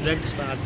Direct start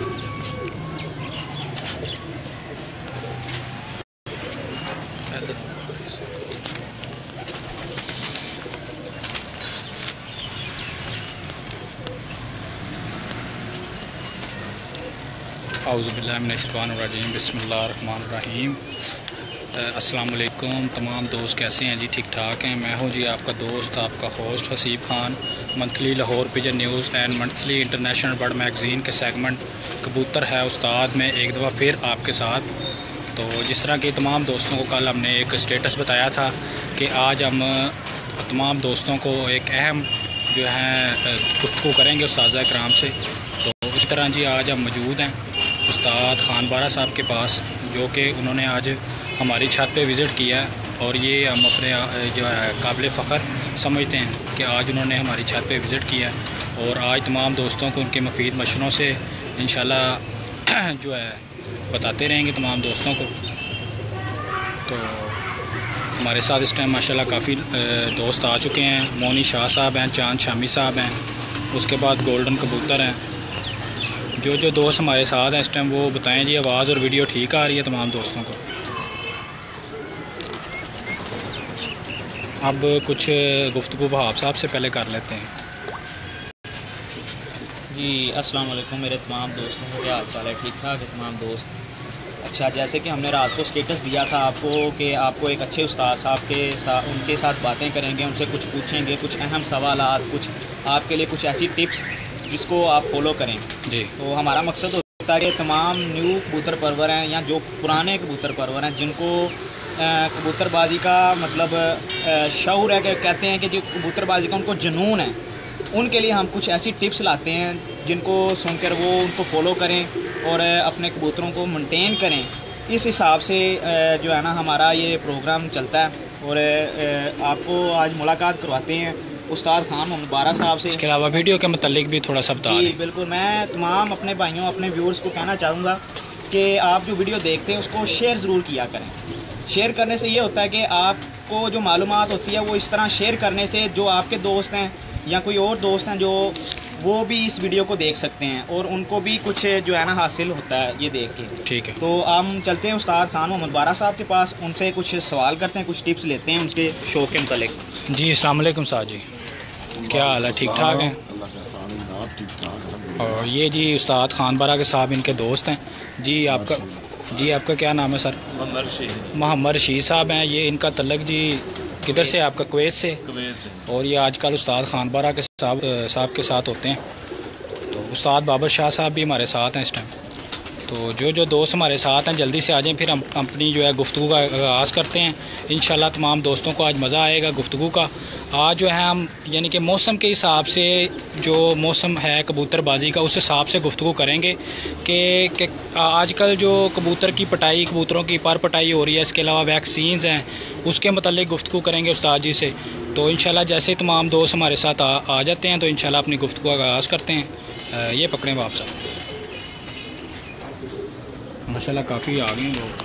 औज़ुबिल्लाहिमिनश्शैतानिर्रजीम बिस्मिल्लाहिर्रहमानिर्रहीम। अस्सलाम वालेकुम तमाम दोस्त, कैसे हैं जी? ठीक ठाक हैं। मैं हूं जी आपका दोस्त, आपका host Haseeb Khan. Monthly Lahore pigeon news and monthly international bird magazine के सेगमेंट कबूतर है उस्ताद में एक दफ़ा फिर आपके साथ। तो जिस तरह कि तमाम दोस्तों को कल हमने एक स्टेटस बताया था कि आज हम तमाम दोस्तों को एक अहम जो है गुफ्तगू करेंगे उस्ताद इकराम से। तो इस तरह जी आज हम मौजूद हैं उस्ताद खान बारा साहब के पास, जो कि उन्होंने आज हमारी छत पे विज़िट किया है और ये हम अपने जो है काबिल फ़ख्र समझते हैं कि आज उन्होंने हमारी छत पे विज़िट किया है और आज तमाम दोस्तों को उनके मुफीद मशवरों से इंशाल्लाह जो है बताते रहेंगे तमाम दोस्तों को। तो हमारे साथ इस टाइम माशाल्लाह काफ़ी दोस्त आ चुके हैं। मोनी शाह साहब हैं, चांद शामी साहब हैं, उसके बाद गोल्डन कबूतर हैं। जो दोस्त हमारे साथ हैं इस टाइम वो बताएं जी आवाज़ और वीडियो ठीक आ रही है तमाम दोस्तों को। अब कुछ गुफ्तगू वहाब साहब से पहले कर लेते हैं। जी अस्सलाम वालेकुम मेरे तमाम दोस्तों को, क्या हाल चाल है? ठीक ठाक है तमाम दोस्त। अच्छा, जैसे कि हमने रात को स्टेटस दिया था आपको कि आपको एक अच्छे उस्ताद साहब के साथ उनके साथ बातें करेंगे, उनसे कुछ पूछेंगे, कुछ अहम सवालात, कुछ आपके लिए कुछ ऐसी टिप्स जिसको आप फॉलो करें जी। तो हमारा मकसद होता है कि तमाम न्यू कबूतर परवर हैं या जो पुराने कबूतर परवर हैं जिनको कबूतरबाजी का मतलब शऊर है, कि कहते हैं कि जो कबूतरबाजी का उनको जुनून है, उनके लिए हम कुछ ऐसी टिप्स लाते हैं जिनको सुनकर वो उनको फॉलो करें और अपने कबूतरों को मेंटेन करें। इस हिसाब से जो है ना हमारा ये प्रोग्राम चलता है और आपको आज मुलाकात करवाते हैं उस्ताद खान मोहम्मद बारा साहब से। इसके अलावा वीडियो के मुतालिक भी थोड़ा सा बता दें। बिल्कुल, मैं तमाम अपने भाइयों अपने व्यूअर्स को कहना चाहूँगा कि आप जो वीडियो देखते हैं उसको शेयर ज़रूर किया करें। शेयर करने से ये होता है कि आपको जो मालूमात होती है वो इस तरह शेयर करने से जो आपके दोस्त हैं या कोई और दोस्त हैं जो वो भी इस वीडियो को देख सकते हैं और उनको भी कुछ जो है ना हासिल होता है ये देख के। ठीक है, तो हम चलते हैं उस्ताद खान मोहम्मद बारा साहब के पास, उनसे कुछ सवाल करते हैं, कुछ टिप्स लेते हैं उनके शो के मुतालिक। जी अस्सलाम वालेकुम साहब जी, क्या हाल है? ठीक ठाक हैं? और ये जी उस्ताद खान बारा के साहब इनके दोस्त हैं जी। आपका क्या नाम है सर? मोहम्मद रशीद साहब हैं। ये इनका तल्लक जी किधर से? आपका कुवैत से। और ये आजकल उस्ताद खान बारा के साहब के साथ होते हैं। तो उस्ताद बाबर शाह साहब भी हमारे साथ हैं इस टाइम। तो जो दोस्त हमारे साथ हैं जल्दी से आ जाएं, फिर हम अपनी जो है गुफ्तगू का आगाज़ करते हैं। इंशाल्लाह तमाम दोस्तों को आज मज़ा आएगा गुफ्तगू का। आज जो है हम यानी कि मौसम के हिसाब से, जो मौसम है कबूतरबाजी का, उस हिसाब से गुफ्तगू करेंगे कि आजकल जो कबूतर की पटाई, कबूतरों की पर पटाई हो रही है, इसके अलावा वैक्सीन्स हैं, उसके मतलब गुफ्तगू करेंगे उस्ताद जी से। तो इंशाल्लाह जैसे तमाम दोस्त हमारे साथ आ जाते हैं तो इंशाल्लाह अपनी गुफ्तगू का आगाज़ करते हैं। ये पकड़ें वापस। माशाल्लाह काफ़ी आ गए लोग।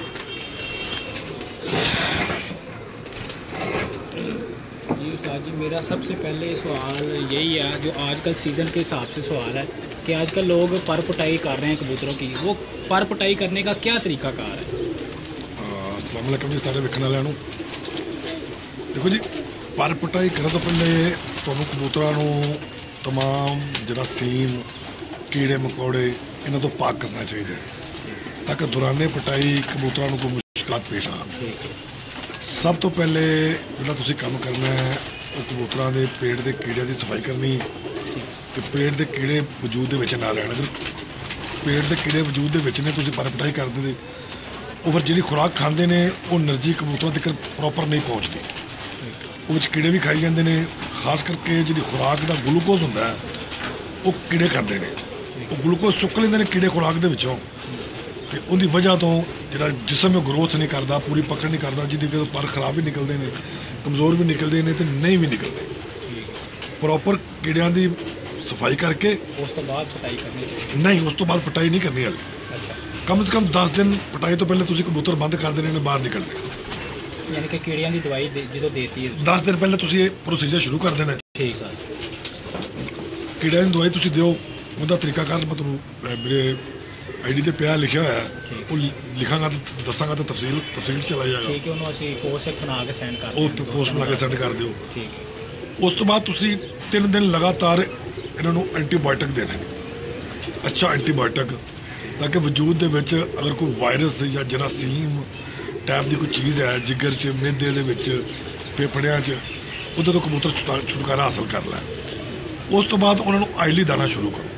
जी उस्ताद जी, मेरा सबसे पहले सवाल यही है, जो आजकल सीज़न के हिसाब से सवाल है कि आजकल लोग पर पटाई कर रहे हैं कबूतरों की, वो पर पटाई करने का क्या तरीका कार है? अस्सलाम वालेकुम जी सारे वेखण वालिਆਂ ਨੂੰ। देखो जी, पर पटाई करने तो पहले ਤੁਹਾਨੂੰ कबूतरों ਨੂੰ तमाम जरासीम, कीड़े मकोड़े इन्हों तो पाक करना चाहिए ताकि दौराने पटाई कबूतरों को मुश्किल पेश आ। सब तो पहले जो तुम काम करना है वो कबूतरों के पेट के कीड़े की सफाई करनी कि पेट के कीड़े वजूद के ना रहने। अगर पेट के कीड़े वजूद के ने तुम पर पटाई कर देंगे वो फिर जी खुराक खाते हैं वो एनर्जी कबूतरों तक प्रॉपर नहीं पहुँचती, वो कीड़े भी खाई जाते हैं। खास करके जी खुराक का ग्लूकोज होंगे वो कीड़े खाते हैं, वो ग्लूकोज चुक लेंगे कीड़े खुराक के विचों, तो उनकी वजह तो जो जिसम में ग्रोथ नहीं करता, पूरी पकड़ नहीं करता, जिसकी पर खराब भी निकलते हैं, कमज़ोर भी निकलते हैं तो नहीं भी निकलते। प्रॉपर कीड़ियां की सफाई करके उस तो बाद पटाई करनी चाहिए। नहीं, उस तो बाद पटाई नहीं करनी हाले। कम से कम 10 दिन पटाई तो पहले तुम कबूतर बंद कर देने बाहर निकलने, यानी कि कीड़ियां की दवाई जो देती है 10 दिन पहले तुम ये प्रोसीजर शुरू कर देना। ठीक सर। कीड़ियां की दवाई तुम दो ਉਹਦਾ ਤਰੀਕਾਕਾਰ ਮੈਂ ਤੁਹਾਨੂੰ ਮੇਰੇ ਆਈਡੀ ਤੇ ਪਿਆ ਲਿਖਿਆ ਹੋਇਆ, ਉਹ ਲਿਖਾਂਗਾ ਤੇ ਦੱਸਾਂਗਾ ਤਾਂ ਤਫਸੀਲ ਚਲਾ ਜਾਏਗਾ। ਠੀਕ ਹੈ, ਉਹਨੂੰ ਅਸੀਂ ਪੋਸਟ ਬਣਾ ਕੇ ਸੈਂਡ ਕਰ ਉਹ ਪੋਸਟ ਬਣਾ ਕੇ ਸੈਂਡ ਕਰ ਦਿਓ। ਠੀਕ ਹੈ। ਉਸ ਤੋਂ ਬਾਅਦ ਤੁਸੀਂ 3 ਦਿਨ ਲਗਾਤਾਰ ਇਹਨਾਂ ਨੂੰ ਐਂਟੀਬਾਇਓਟਿਕ ਦੇਣਾ, ਅੱਛਾ ਐਂਟੀਬਾਇਓਟਿਕ, ਤਾਂ ਕਿ ਵਜੂਦ ਦੇ ਵਿੱਚ ਅਗਰ ਕੋਈ ਵਾਇਰਸ ਜਾਂ ਜਰਾਸੀਮ ਟਾਈਪ ਦੀ ਕੋਈ ਚੀਜ਼ ਹੈ ਜਿਗਰ 'ਚ, ਮਿਹਦੇ ਦੇ ਵਿੱਚ, ਫੇਫੜਿਆਂ 'ਚ, ਉਹਦੇ ਤੋਂ ਕਬੂਤਰ ਛੁਟਕਾਰਾ ਹਾਸਲ ਕਰ ਲੈ। ਉਸ ਤੋਂ ਬਾਅਦ ਉਹਨਾਂ ਨੂੰ ਆਇਲੀ ਦਾਣਾ ਸ਼ੁਰੂ ਕਰੋ,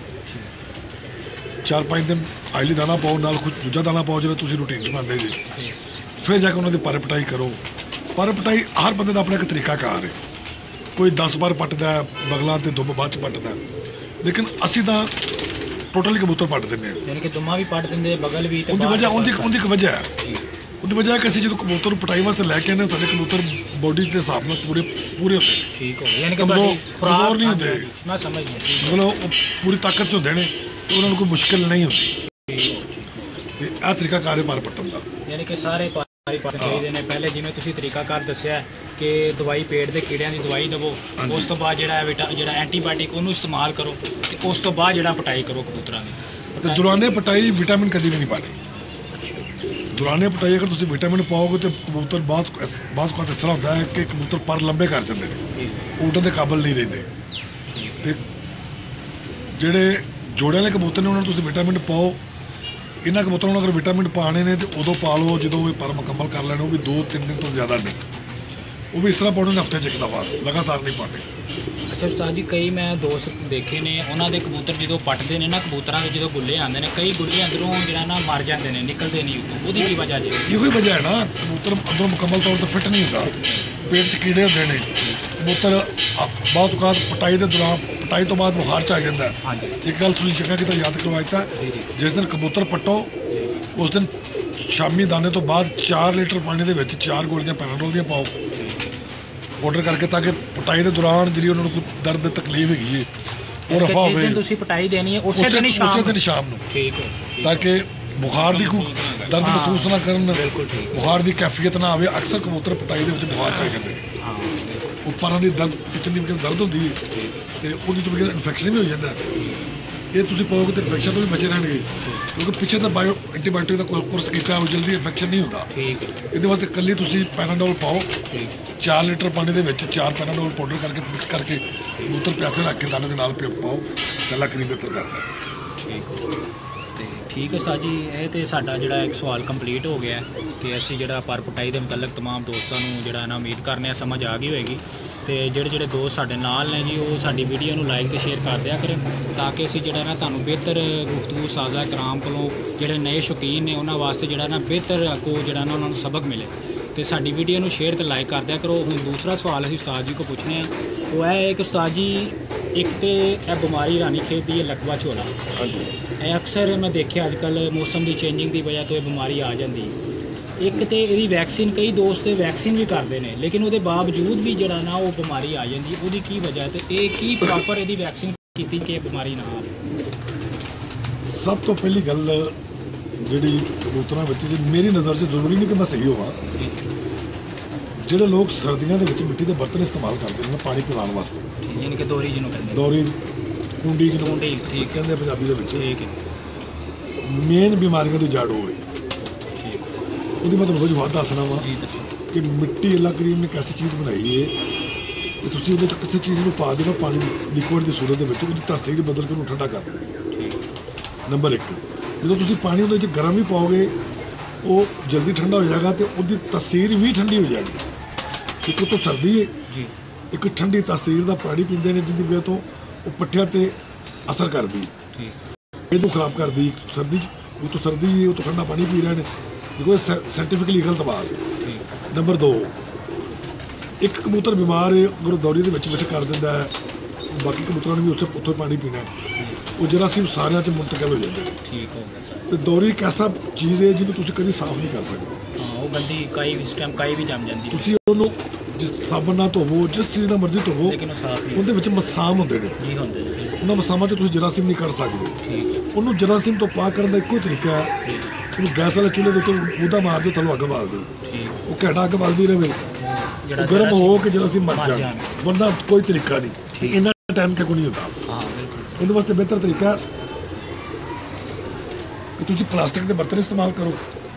4-5 ਦਿਨ ਆਇਲੀ ਦਾਣਾ ਪਾਓ, ਨਾਲ ਕੁਝ ਦੂਜਾ ਦਾਣਾ ਪਾਓ ਜਿਹੜਾ ਤੁਸੀਂ ਰੂਟੀਨ 'ਚ ਪਾਉਂਦੇ ਜੀ। ਫਿਰ ਜਾ ਕੇ ਉਹਨਾਂ ਦੀ ਪਰ ਪਟਾਈ ਕਰੋ। ਪਰ ਪਟਾਈ ਹਰ ਬੰਦੇ ਦਾ ਆਪਣਾ ਇੱਕ ਤਰੀਕਾਕਾਰ ਹੈ, ਕੋਈ 10 ਵਾਰ ਪੱਟਦਾ ਬਗਲਾਂ ਤੇ ਦੁੱਬ ਬਾਅਦ 'ਚ ਪੱਟਦਾ, ਲੇਕਿਨ ਅਸੀਂ ਤਾਂ ਟੋਟਲੀ ਕਬੂਤਰ ਪੱਟ ਦਿੰਦੇ ਹਾਂ। ਯਾਨੀ ਕਿ ਦੁੰਮਾ ਵੀ ਪੱਟ ਦਿੰਦੇ, ਬਗਲ ਵੀ। ਉਹਦੀ ਵਜ੍ਹਾ ਇੱਕ ਵਜ੍ਹਾ ਹੈ, ਉਹਦੀ ਵਜ੍ਹਾ ਹੈ ਕਿ ਅਸੀਂ ਜਦੋਂ ਕਬੂਤਰ ਨੂੰ ਪਟਾਈ ਵਾਸਤੇ ਲੈ ਕੇ ਆਉਂਦੇ ਸਾਡੇ ਕਬੂਤਰ ਬੋਡੀ ਦੇ ਹਿਸਾਬ ਨਾਲ ਪੂਰੇ ਹੁੰਦੇ, ਠੀਕ ਹੋ ਗਏ, ਯਾਨੀ ਕਿ ਕਮਜ਼ੋਰ ਨਹੀਂ ਹੁੰਦੇ, ਮੈਂ ਸਮਝ ਗਿਆ, ਮਤਲਬ ਉਹ ਪੂਰੀ ਤਾਕਤ 'ਚ ਹੁੰਦੇ ਨੇ ਤੇ ਉਹਨਾਂ ਨੂੰ ਕੋਈ ਮੁਸ਼ਕਿਲ ਨਹੀਂ ਹੁੰਦੀ। ਤੇ ਇਹ ਤਰੀਕਾਕਾਰ ਹੈ ਪਰ ਪੱਟਣ ਦਾ। ਯਾਨੀ ਕਿ ਸਾਰੇ ਪਾਰੀ ਪੱਟ ਚਾਹੀਦੇ ਨੇ। ਪਹਿਲੇ ਜਿਵੇਂ ਤੁਸੀਂ ਤਰੀਕਾਕਾਰ ਦੱਸਿਆ ਕਿ ਦਵਾਈ ਪੇਟ ਦੇ ਕੀੜਿਆਂ ਦੀ ਦਵਾਈ ਦੇਵੋ, ਉਸ ਤੋਂ ਬਾਅਦ ਜਿਹੜਾ ਐਂਟੀਬਾਇਓਟਿਕ ਉਹਨੂੰ ਇਸਤੇਮਾਲ ਕਰੋ, ਤੇ ਉਸ ਤੋਂ ਬਾਅਦ ਜਿਹੜਾ ਪਟਾਈ ਕਰੋ ਕਬੂਤਰਾਂ ਦੀ। ਤੇ ਦੌਰਾਨੇ ਪਟਾਈ ਵਿਟਾਮਿਨ ਕਦੀ ਵੀ ਨਹੀਂ ਪਾਣੀ। ਦੌਰਾਨੇ ਪਟਾਈ ਅਗਰ ਤੁਸੀਂ ਵਿਟਾਮਿਨ ਪਾਓਗੇ ਤੇ ਕਬੂਤਰ ਬਾਅਦ ਇਸ ਤਰ੍ਹਾਂ ਹੁੰਦਾ ਹੈ ਕਿ ਕਬੂਤਰ ਪਰ ਲੰਬੇ ਕਰ ਜਾਂਦੇ ਨੇ, ਉੱਡਣ ਦੇ ਕਾਬਲ ਨਹੀਂ ਰਹਿੰਦੇ। ਤੇ ਜਿਹੜੇ ਜੋੜਿਆਂ ਦੇ ਕਬੂਤਰ ਨੇ ਉਹਨਾਂ ਨੂੰ ਤੁਸੀਂ ਵਿਟਾਮਿਨ ਪਾਓ। ਇਹਨਾਂ ਕਬੂਤਰਾਂ ਨੂੰ ਅਗਰ ਵਿਟਾਮਿਨ ਪਾਣੇ ਨੇ ਤੇ ਉਦੋਂ ਪਾ ਲਓ ਜਦੋਂ ਇਹ ਪਰ ਮੁਕੰਮਲ ਕਰ ਲੈਣ, ਉਹ ਵੀ 2-3 ਦਿਨ ਤੋਂ ਜ਼ਿਆਦਾ ਨਹੀਂ। ਉਹ ਵੀ ਇਸ ਤਰ੍ਹਾਂ ਪਾਉਣੇ ਨੇ ਹਫ਼ਤੇ 'ਚ ਇੱਕ ਦਫਾ, ਲਗਾਤਾਰ ਨਹੀਂ ਪਾਣੇ। ਅੱਛਾ ਉਸਤਾਦ ਜੀ, ਕਈ ਮੈਂ ਦੋਸਤ ਦੇਖੇ ਨੇ ਉਹਨਾਂ ਦੇ ਕਬੂਤਰ ਜਦੋਂ ਪੱਟਦੇ ਨੇ ਨਾ, ਕਬੂਤਰਾਂ ਦੇ ਜਦੋਂ ਗੁੱਲੇ ਆਉਂਦੇ ਨੇ, ਕਈ ਗੁੱਲੇ ਅੰਦਰੋਂ ਜਿਹੜਾ ਨਾ ਮਰ ਜਾਂਦੇ ਨੇ, ਨਿਕਲਦੇ ਨਹੀਂ ਉੱਤੋਂ। ਉਹਦੀ ਕੀ ਵਜ੍ਹਾ ਜੀ? ਇਹੋ ਹੀ ਵਜ੍ਹਾ ਹੈ ਨਾ, ਕਬੂਤਰ ਅੰਦਰੋਂ ਮੁਕੰਮਲ ਤੌਰ 'ਤੇ ਫਿੱਟ ਨਹੀਂ ਹੁੰਦਾ, ਪੇਟ 'ਚ ਕੀੜੇ ਹੁੰਦੇ ਨੇ। ਕਬੂਤਰ ਬਹੁਤ ਔਕਾਤ ਪਟਾਈ ਦੇ ਦੌਰਾਨ, ਪਟਾਈ ਤੋਂ ਬਾਅਦ ਬੁਖਾਰ 'ਚ ਆ ਜਾਂਦਾ। ਇੱਕ ਗੱਲ ਤੁਸੀਂ ਚੰਗਾ ਕਿਤੇ ਯਾਦ ਕਰਵਾ ਦਿੱਤਾ, ਜਿਸ ਦਿਨ ਕਬੂਤਰ ਪੱਟੋ ਉਸ ਦਿਨ ਸ਼ਾਮੀ ਦਾਣੇ ਤੋਂ ਬਾਅਦ 4 ਲੀਟਰ ਪਾਣੀ ਦੇ ਵਿੱਚ 4 ਗੋਲੀਆਂ ਪੈਰਾਡੋਲ ਦੀਆਂ ਪਾਓ ਆਰਡਰ ਕਰਕੇ, ਤਾਂ ਕਿ ਪਟਾਈ ਦੇ ਦੌਰਾਨ ਜਿਹੜੀ ਉਹਨਾਂ ਨੂੰ ਕੋਈ ਦਰਦ ਤਕਲੀਫ ਹੈਗੀ ਹੈ ਉਹ ਰਫਾ ਹੋਵੇ। ਤੁਸੀਂ ਪਟਾਈ ਦੇਣੀ ਹੈ ਉਸੇ ਦਿਨ ਸ਼ਾਮ ਨੂੰ, ਠੀਕ ਹੈ, ਤਾਂ ਕਿ ਬੁਖਾਰ ਦੀ ਕੋਈ ਦਰਦ ਮਹਿਸੂਸ ਨਾ ਕਰਨ, ਬੁਖਾਰ ਦੀ ਕੈਫੀਅਤ ਨਾ ਆਵੇ। ਅਕਸਰ ਕਬੂਤਰ ਪਟਾਈ ਦੇ ਵਿੱਚ ਬੁਖਾਰ ਚ ਆ ਜਾਂਦੇ ਨੇ, ਉੱਪਰਾਂ ਦੀ ਦਰਦ, ਪਿੱਛੇ ਦੀ ਦਰਦ ਹੁੰਦੀ ਹੈ ਤੇ ਉਹਦੀ ਤੋਂ ਬਗੈਰ ਇਨਫੈਕਸ਼ਨ ਵੀ ਹੋ ਜਾਂਦਾ। ਇਹ ਤੁਸੀਂ ਪਾਓਗੇ ਤਾਂ ਇਨਫੈਕਸ਼ਨ ਤੋਂ ਵੀ ਬਚੇ ਰਹਿਣਗੇ, ਕਿਉਂਕਿ ਪਿੱਛੇ ਤਾਂ ਐਂਟੀਬਾਇਓਟਿਕ ਦਾ ਕੋਰਸ ਕੀਤਾ, ਉਹ ਜਲਦੀ ਇਨਫੈਕਸ਼ਨ ਨਹੀਂ ਹੁੰਦਾ। ਇਹਦੇ ਵਾਸਤੇ ਇਕੱਲੀ ਤੁਸੀਂ ਪੈਰਾਡੋਲ ਪਾਓ, 4 ਲੀਟਰ ਪਾਣੀ ਦੇ ਵਿੱਚ 4 ਪੈਰਾਡੋਲ ਪਾਊਡਰ ਕਰਕੇ ਮਿਕਸ ਕਰਕੇ ਕਬੂਤਰ ਪਿਆਸੇ ਰੱਖ ਕੇ ਦਾਣੇ ਦੇ ਨਾਲ ਪਾਓ, ਗੱਲਾਂ ਕਰੀ ਬਿਹਤਰ ਕਰਦਾ। ਠੀਕ ਹੈ ਸਾਜੀ, ਇਹ ਤੇ ਸਾਡਾ ਜਿਹੜਾ ਇੱਕ ਸਵਾਲ ਕੰਪਲੀਟ ਹੋ ਗਿਆ ਕਿ ਅਸੀਂ ਜਿਹੜਾ ਪਰ ਪਟਾਈ ਦੇ ਮੁਤਲਕ ਤਮਾਮ ਦੋਸਤਾਂ ਨੂੰ ਜਿਹੜਾ ਨਾ ਉਮੀਦ ਕਰਨੇ ਆ ਸਮਝ ਆ ਗਈ ਹੋਏਗੀ। ਤੇ ਜਿਹੜੇ ਦੋਸਤ ਸਾਡੇ ਨਾਲ ਨੇ ਜੀ, ਉਹ ਸਾਡੀ ਵੀਡੀਓ ਨੂੰ ਲਾਈਕ ਤੇ ਸ਼ੇਅਰ ਕਰ ਦਿਆ ਕਰਨ, ਤਾਂ ਕਿ ਅਸੀਂ ਜਿਹੜਾ ਨਾ ਤੁਹਾਨੂੰ ਬਿਹਤਰ ਗੁਫ਼ਤਗੂ ਸਾਜ਼ਾ ਕਰਾਮ ਕੋਲੋਂ ਜਿਹੜੇ ਨਵੇਂ ਸ਼ੌਕੀਨ ਨੇ ਉਹਨਾਂ ਵਾਸਤੇ ਜਿਹੜਾ ਨਾ ਬਿਹਤਰ ਕੋ ਜਿਹੜਾ ਨਾ ਉਹਨਾਂ ਨੂੰ ਸਬਕ ਮਿਲੇ। ਤੇ ਸਾਡੀ ਵੀਡੀਓ ਨੂੰ ਸ਼ੇਅਰ ਤੇ ਲਾਈਕ ਕਰ ਦਿਆ ਕਰੋ। ਹੁਣ ਦੂਸਰਾ ਸਵਾਲ ਅਸੀਂ ਉਸਤਾਦ ਜੀ ਕੋ ਪੁੱਛਣੇ ਆ, ਉਹ ਹੈ ਕਿ ਉਸਤਾਦ ਜੀ, ਇੱਕ ਤੇ ਇਹ ਬਿਮਾਰੀ ਰਾਣੀ ਖੇਤ ਦੀ ਲਕਵਾ ਝੋਲਾ, ਇਹ ਅਕਸਰ ਮੈਂ ਦੇਖਿਆ ਅੱਜ ਕੱਲ੍ਹ ਮੌਸਮ ਦੀ ਚੇਂਜਿੰਗ ਦੀ ਵਜ੍ਹਾ ਤੋਂ ਇਹ ਬਿਮਾਰੀ ਆ ਜਾਂਦੀ। ਇੱਕ ਤੇ ਇਹਦੀ ਵੈਕਸੀਨ, ਕਈ ਦੋਸਤ ਵੈਕਸੀਨ ਵੀ ਕਰਦੇ ਨੇ, ਲੇਕਿਨ ਉਹਦੇ ਬਾਵਜੂਦ ਵੀ ਜਿਹੜਾ ਨਾ ਉਹ ਬਿਮਾਰੀ ਆ ਜਾਂਦੀ, ਉਹਦੀ ਕੀ ਵਜ੍ਹਾ ਤੇ ਇਹ ਕੀ ਪ੍ਰੋਪਰ ਇਹਦੀ ਵੈਕਸੀਨ ਕੀਤੀ ਕਿ ਇਹ ਬਿਮਾਰੀ ਨਾ ਆਵੇ? ਸਭ ਤੋਂ ਪਹਿਲੀ ਗੱਲ ਜਿਹੜੀ ਕਬੂਤਰਾਂ ਵਿੱਚ ਮੇਰੀ ਨਜ਼ਰ 'ਚ, ਜ਼ਰੂਰੀ ਨਹੀਂ ਕਿ ਮੈਂ ਸਹੀ ਹੋਵਾਂ, ਜਿਹੜੇ ਲੋਕ ਸਰਦੀਆਂ ਦੇ ਵਿੱਚ ਮਿੱਟੀ ਦੇ ਬਰਤਨ ਇਸਤੇਮਾਲ ਕਰਦੇ ਨੇ ਪਾਣੀ ਪਿਲਾਉਣ ਵਾਸਤੇ, ਯਾਨੀ ਕਿ ਦੋਰੀ ਜਿਹਨੂੰ ਕਹਿੰਦੇ, ਦੋਰੀ, ਕੁੰਡੀ ਜਿਹਨੂੰ ਕਹਿੰਦੇ ਪੰਜਾਬੀ ਦੇ ਵਿੱਚ, ਠੀਕ ਹੈ, ਮੇਨ ਬਿਮਾਰੀਆਂ ਦੀ ਜੜ ਹੋਵੇ। ਉਹਦੀ ਮੈਂ ਤੁਹਾਨੂੰ ਵਜ੍ਹਾ ਦੱਸਣਾ ਵਾ ਕਿ ਮਿੱਟੀ ਅੱਲਾ ਕਰੀਮ ਨੇ ਇੱਕ ਐਸੀ ਚੀਜ਼ ਬਣਾਈ ਹੈ ਕਿ ਤੁਸੀਂ ਉਹਦੇ 'ਚ ਕਿਸੇ ਚੀਜ਼ ਨੂੰ ਪਾ ਦੇਣਾ, ਪਾਣੀ ਲਿਕੁਇਡ ਦੀ ਸੂਰਤ ਦੇ ਵਿੱਚ, ਉਹਦੀ ਤਾਸੀਰ ਬਦਲ ਕੇ ਉਹਨੂੰ ਠੰਡਾ ਕਰ ਦੇਣੀ। ਨੰਬਰ 1, ਜਦੋਂ ਤੁਸੀਂ ਪਾਣੀ ਉਹਦੇ 'ਚ ਗਰਮ ਵੀ ਪਾਓਗੇ ਉਹ ਜਲਦੀ ਠੰਡਾ ਹੋ ਜਾਏਗਾ ਤੇ ਉਹਦੀ ਤਾਸੀਰ ਵੀ ਠੰਡੀ ਹੋ ਜਾਏਗੀ। ਇੱਕ ਤੋਂ ਸਰਦੀ ਹੈ, ਇੱਕ ਠੰਡੀ ਤਾਸੀਰ ਦਾ ਪਾਣੀ ਪੀਂਦੇ ਨੇ ਜਿਹਦੀ ਵਜ੍ਹਾ ਤੋਂ ਉਹ ਪੱਠਿਆਂ 'ਤੇ ਅਸਰ ਕਰਦੀ, ਇਹਨੂੰ ਖਰਾਬ ਕਰਦੀ। ਸਰਦੀ 'ਚ ਉਹ ਤੋਂ ਸਰਦੀ ਹੈ, ਉਹ ਤੋਂ ਠੰਡਾ ਪਾਣੀ ਪੀ ਰਹੇ ਨੇ, ਦੇਖੋ ਸਾਇੰਟੀਫਿਕਲੀ ਗਲਤ ਬਾਤ ਹੈ। ਨੰਬਰ 2, ਇੱਕ ਕਬੂਤਰ ਬਿਮਾਰ ਹੈ, ਅਗਰ ਦੌਰੀ ਦੇ ਵਿੱਚ ਕਰ ਦਿੰਦਾ ਹੈ, ਬਾਕੀ ਕਬੂਤਰਾਂ ਨੂੰ ਵੀ ਉੱਥੋਂ ਪਾਣੀ ਪੀਣਾ ਹੈ, ਉਹ ਜਰਾਸੀਮ ਸਾਰਿਆਂ 'ਚ ਮੁੰਤਕਿਲ ਹੋ ਜਾਂਦੇ ਨੇ। ਠੀਕ ਹੋ ਗਿਆ ਸਰ। ਤੇ ਦੌਰੀ ਇੱਕ ਐਸਾ ਚੀਜ਼ ਹੈ ਜਿਹਨੂੰ ਤੁਸੀਂ ਕਦੀ ਸਾਫ਼ ਨਹੀਂ ਕਰ ਸਕਦੇ। ਉਹ ਗੰਦੀ ਕਾਈ ਇਸ ਟਾਈਮ ਕਾਈ ਵੀ ਜੰਮ ਜਾਂਦੀ, ਤੁਸੀਂ ਉਹਨੂੰ ਜਿਸ ਸਾਬਣ ਨਾਲ ਧੋਵੋ, ਜਿਸ ਚੀਜ਼ ਨਾਲ ਮਰਜ਼ੀ ਧੋਵੋ, ਲੇਕਿਨ ਉਹ ਸਾਫ਼ ਨਹੀਂ, ਉਹਦੇ ਵਿੱਚ ਮਸਾਮ ਹੁੰਦੇ ਨੇ ਜੀ, ਹੁੰਦੇ ਨੇ। ਉਹਨਾਂ ਮਸਾਮਾਂ 'ਚ ਤੁਸੀਂ ਜਰਾਸੀਮ ਨਹੀਂ ਕੱਢ ਸਕਦੇ। ਠੀਕ ਹੈ। ਉਹਨੂੰ ਜਰਾਸੀਮ ਤੋਂ ਪਾਕ ਕਰਨ ਦਾ ਇੱਕੋ ਤਰੀਕਾ ਹੈ, ਉਹਨੂੰ ਗੈਸ ਵਾਲੇ ਚੁੱਲ੍ਹੇ ਦੇ ਉੱਤੇ ਉਹਦਾ ਮਾਰ ਦਿਓ, ਥੱਲੋਂ ਅੱਗ ਬਾਲ ਦਿਓ, ਉਹ ਘੰਟਾ ਅੱਗ ਬਲਦੀ ਰਹੇ, ਗਰਮ ਹੋ ਕੇ ਜਰਾਸੀਮ ਮਰ ਜਾਣ, ਵਰਨਾ ਕੋਈ ਤਰੀਕਾ ਨਹੀਂ। ਇੰਨਾ ਟਾਈਮ ਕਿਉਂ ਨਹੀਂ ਹੁੰਦਾ। ਉਹਦੇ ਵਾਸਤੇ ਬਿਹਤਰ ਤਰੀਕਾ ਕਿ ਤੁਸੀਂ ਪਲਾਸਟਿਕ ਦੇ ਬਰਤਨ ਇਸਤੇਮਾਲ ਕਰੋ।